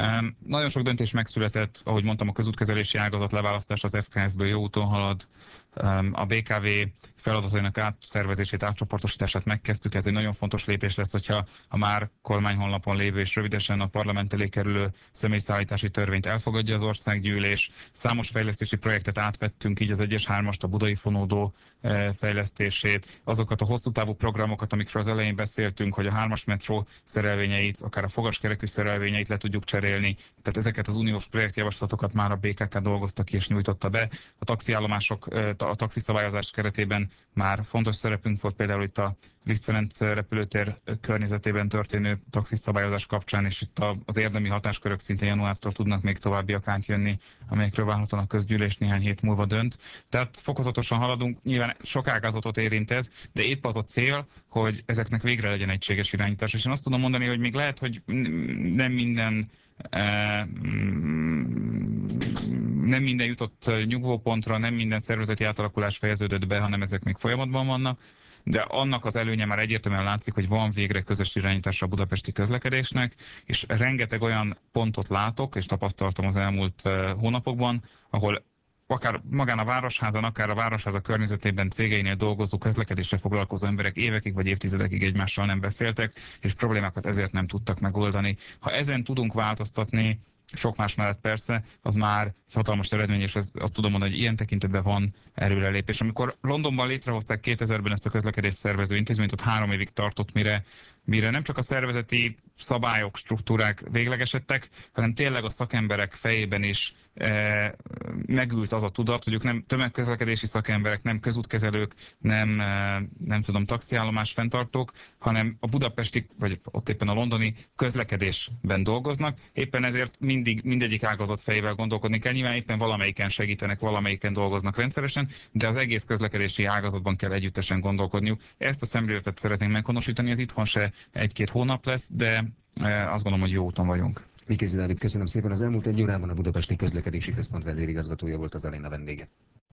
Nagyon sok döntés megszületett, ahogy mondtam, a közútkezelési ágazat leválasztása az FKF-ből jó úton halad, A BKV feladatainak átszervezését, átcsoportosítását megkezdtük. Ez egy nagyon fontos lépés lesz, hogyha a már kormányhonlapon lévő és rövidesen a parlament elé kerülő személyszállítási törvényt elfogadja az országgyűlés. Számos fejlesztési projektet átvettünk, így az 1-es 3-ast, a budai fonódó fejlesztését, azokat a hosszú távú programokat, amikről az elején beszéltünk, hogy a 3-as metró szerelvényeit, akár a fogaskerekű szerelvényeit le tudjuk cserélni. Tehát ezeket az uniós projektjavaslatokat már a BKK dolgozta ki és nyújtotta be. A taxiállomások, a taxiszabályozás keretében már fontos szerepünk volt például itt a Liszt Ferenc repülőtér környezetében történő taxiszabályozás kapcsán, és itt az érdemi hatáskörök szintén januártól tudnak még továbbiak átjönni, amelyekről várhatóan a közgyűlés néhány hét múlva dönt. Tehát fokozatosan haladunk, nyilván sok ágazatot érint ez, de épp az a cél, hogy ezeknek végre legyen egységes irányítás. És én azt tudom mondani, hogy még lehet, hogy nem minden jutott nyugvópontra, nem minden szervezeti átalakulás fejeződött be, hanem ezek még folyamatban vannak, de annak az előnye már egyértelműen látszik, hogy van végre közös irányítása a budapesti közlekedésnek, és rengeteg olyan pontot látok, és tapasztaltam az elmúlt hónapokban, ahol akár magán a Városházan, akár a Városháza környezetében cégeinél dolgozó, közlekedésre foglalkozó emberek évekig vagy évtizedekig egymással nem beszéltek, és problémákat ezért nem tudtak megoldani. Ha ezen tudunk változtatni, sok más mellett persze, az már egy hatalmas eredmény, és azt tudom mondani, hogy ilyen tekintetben van előrelépés. Amikor Londonban létrehozták 2000-ben ezt a közlekedés szervező intézményt, ott 3 évig tartott, mire nem csak a szervezeti szabályok, struktúrák véglegesedtek, hanem tényleg a szakemberek fejében is megült az a tudat, hogy ők nem tömegközlekedési szakemberek, nem közútkezelők, nem tudom, taxiállomás fenntartók, hanem a budapesti, vagy ott éppen a londoni közlekedésben dolgoznak. Éppen ezért mindegyik ágazat fejével gondolkodni kell. Nyilván éppen valamelyiken segítenek, valamelyiken dolgoznak rendszeresen, de az egész közlekedési ágazatban kell együttesen gondolkodniuk. Ezt a szemléletet szeretnénk meghonosítani, ez itthon se 1-2 hónap lesz, de azt gondolom, hogy jó úton vagyunk. Mikézi Dávid, köszönöm szépen. Az elmúlt 1 órában a Budapesti Közlekedési Központ vezérigazgatója volt az aréna vendége.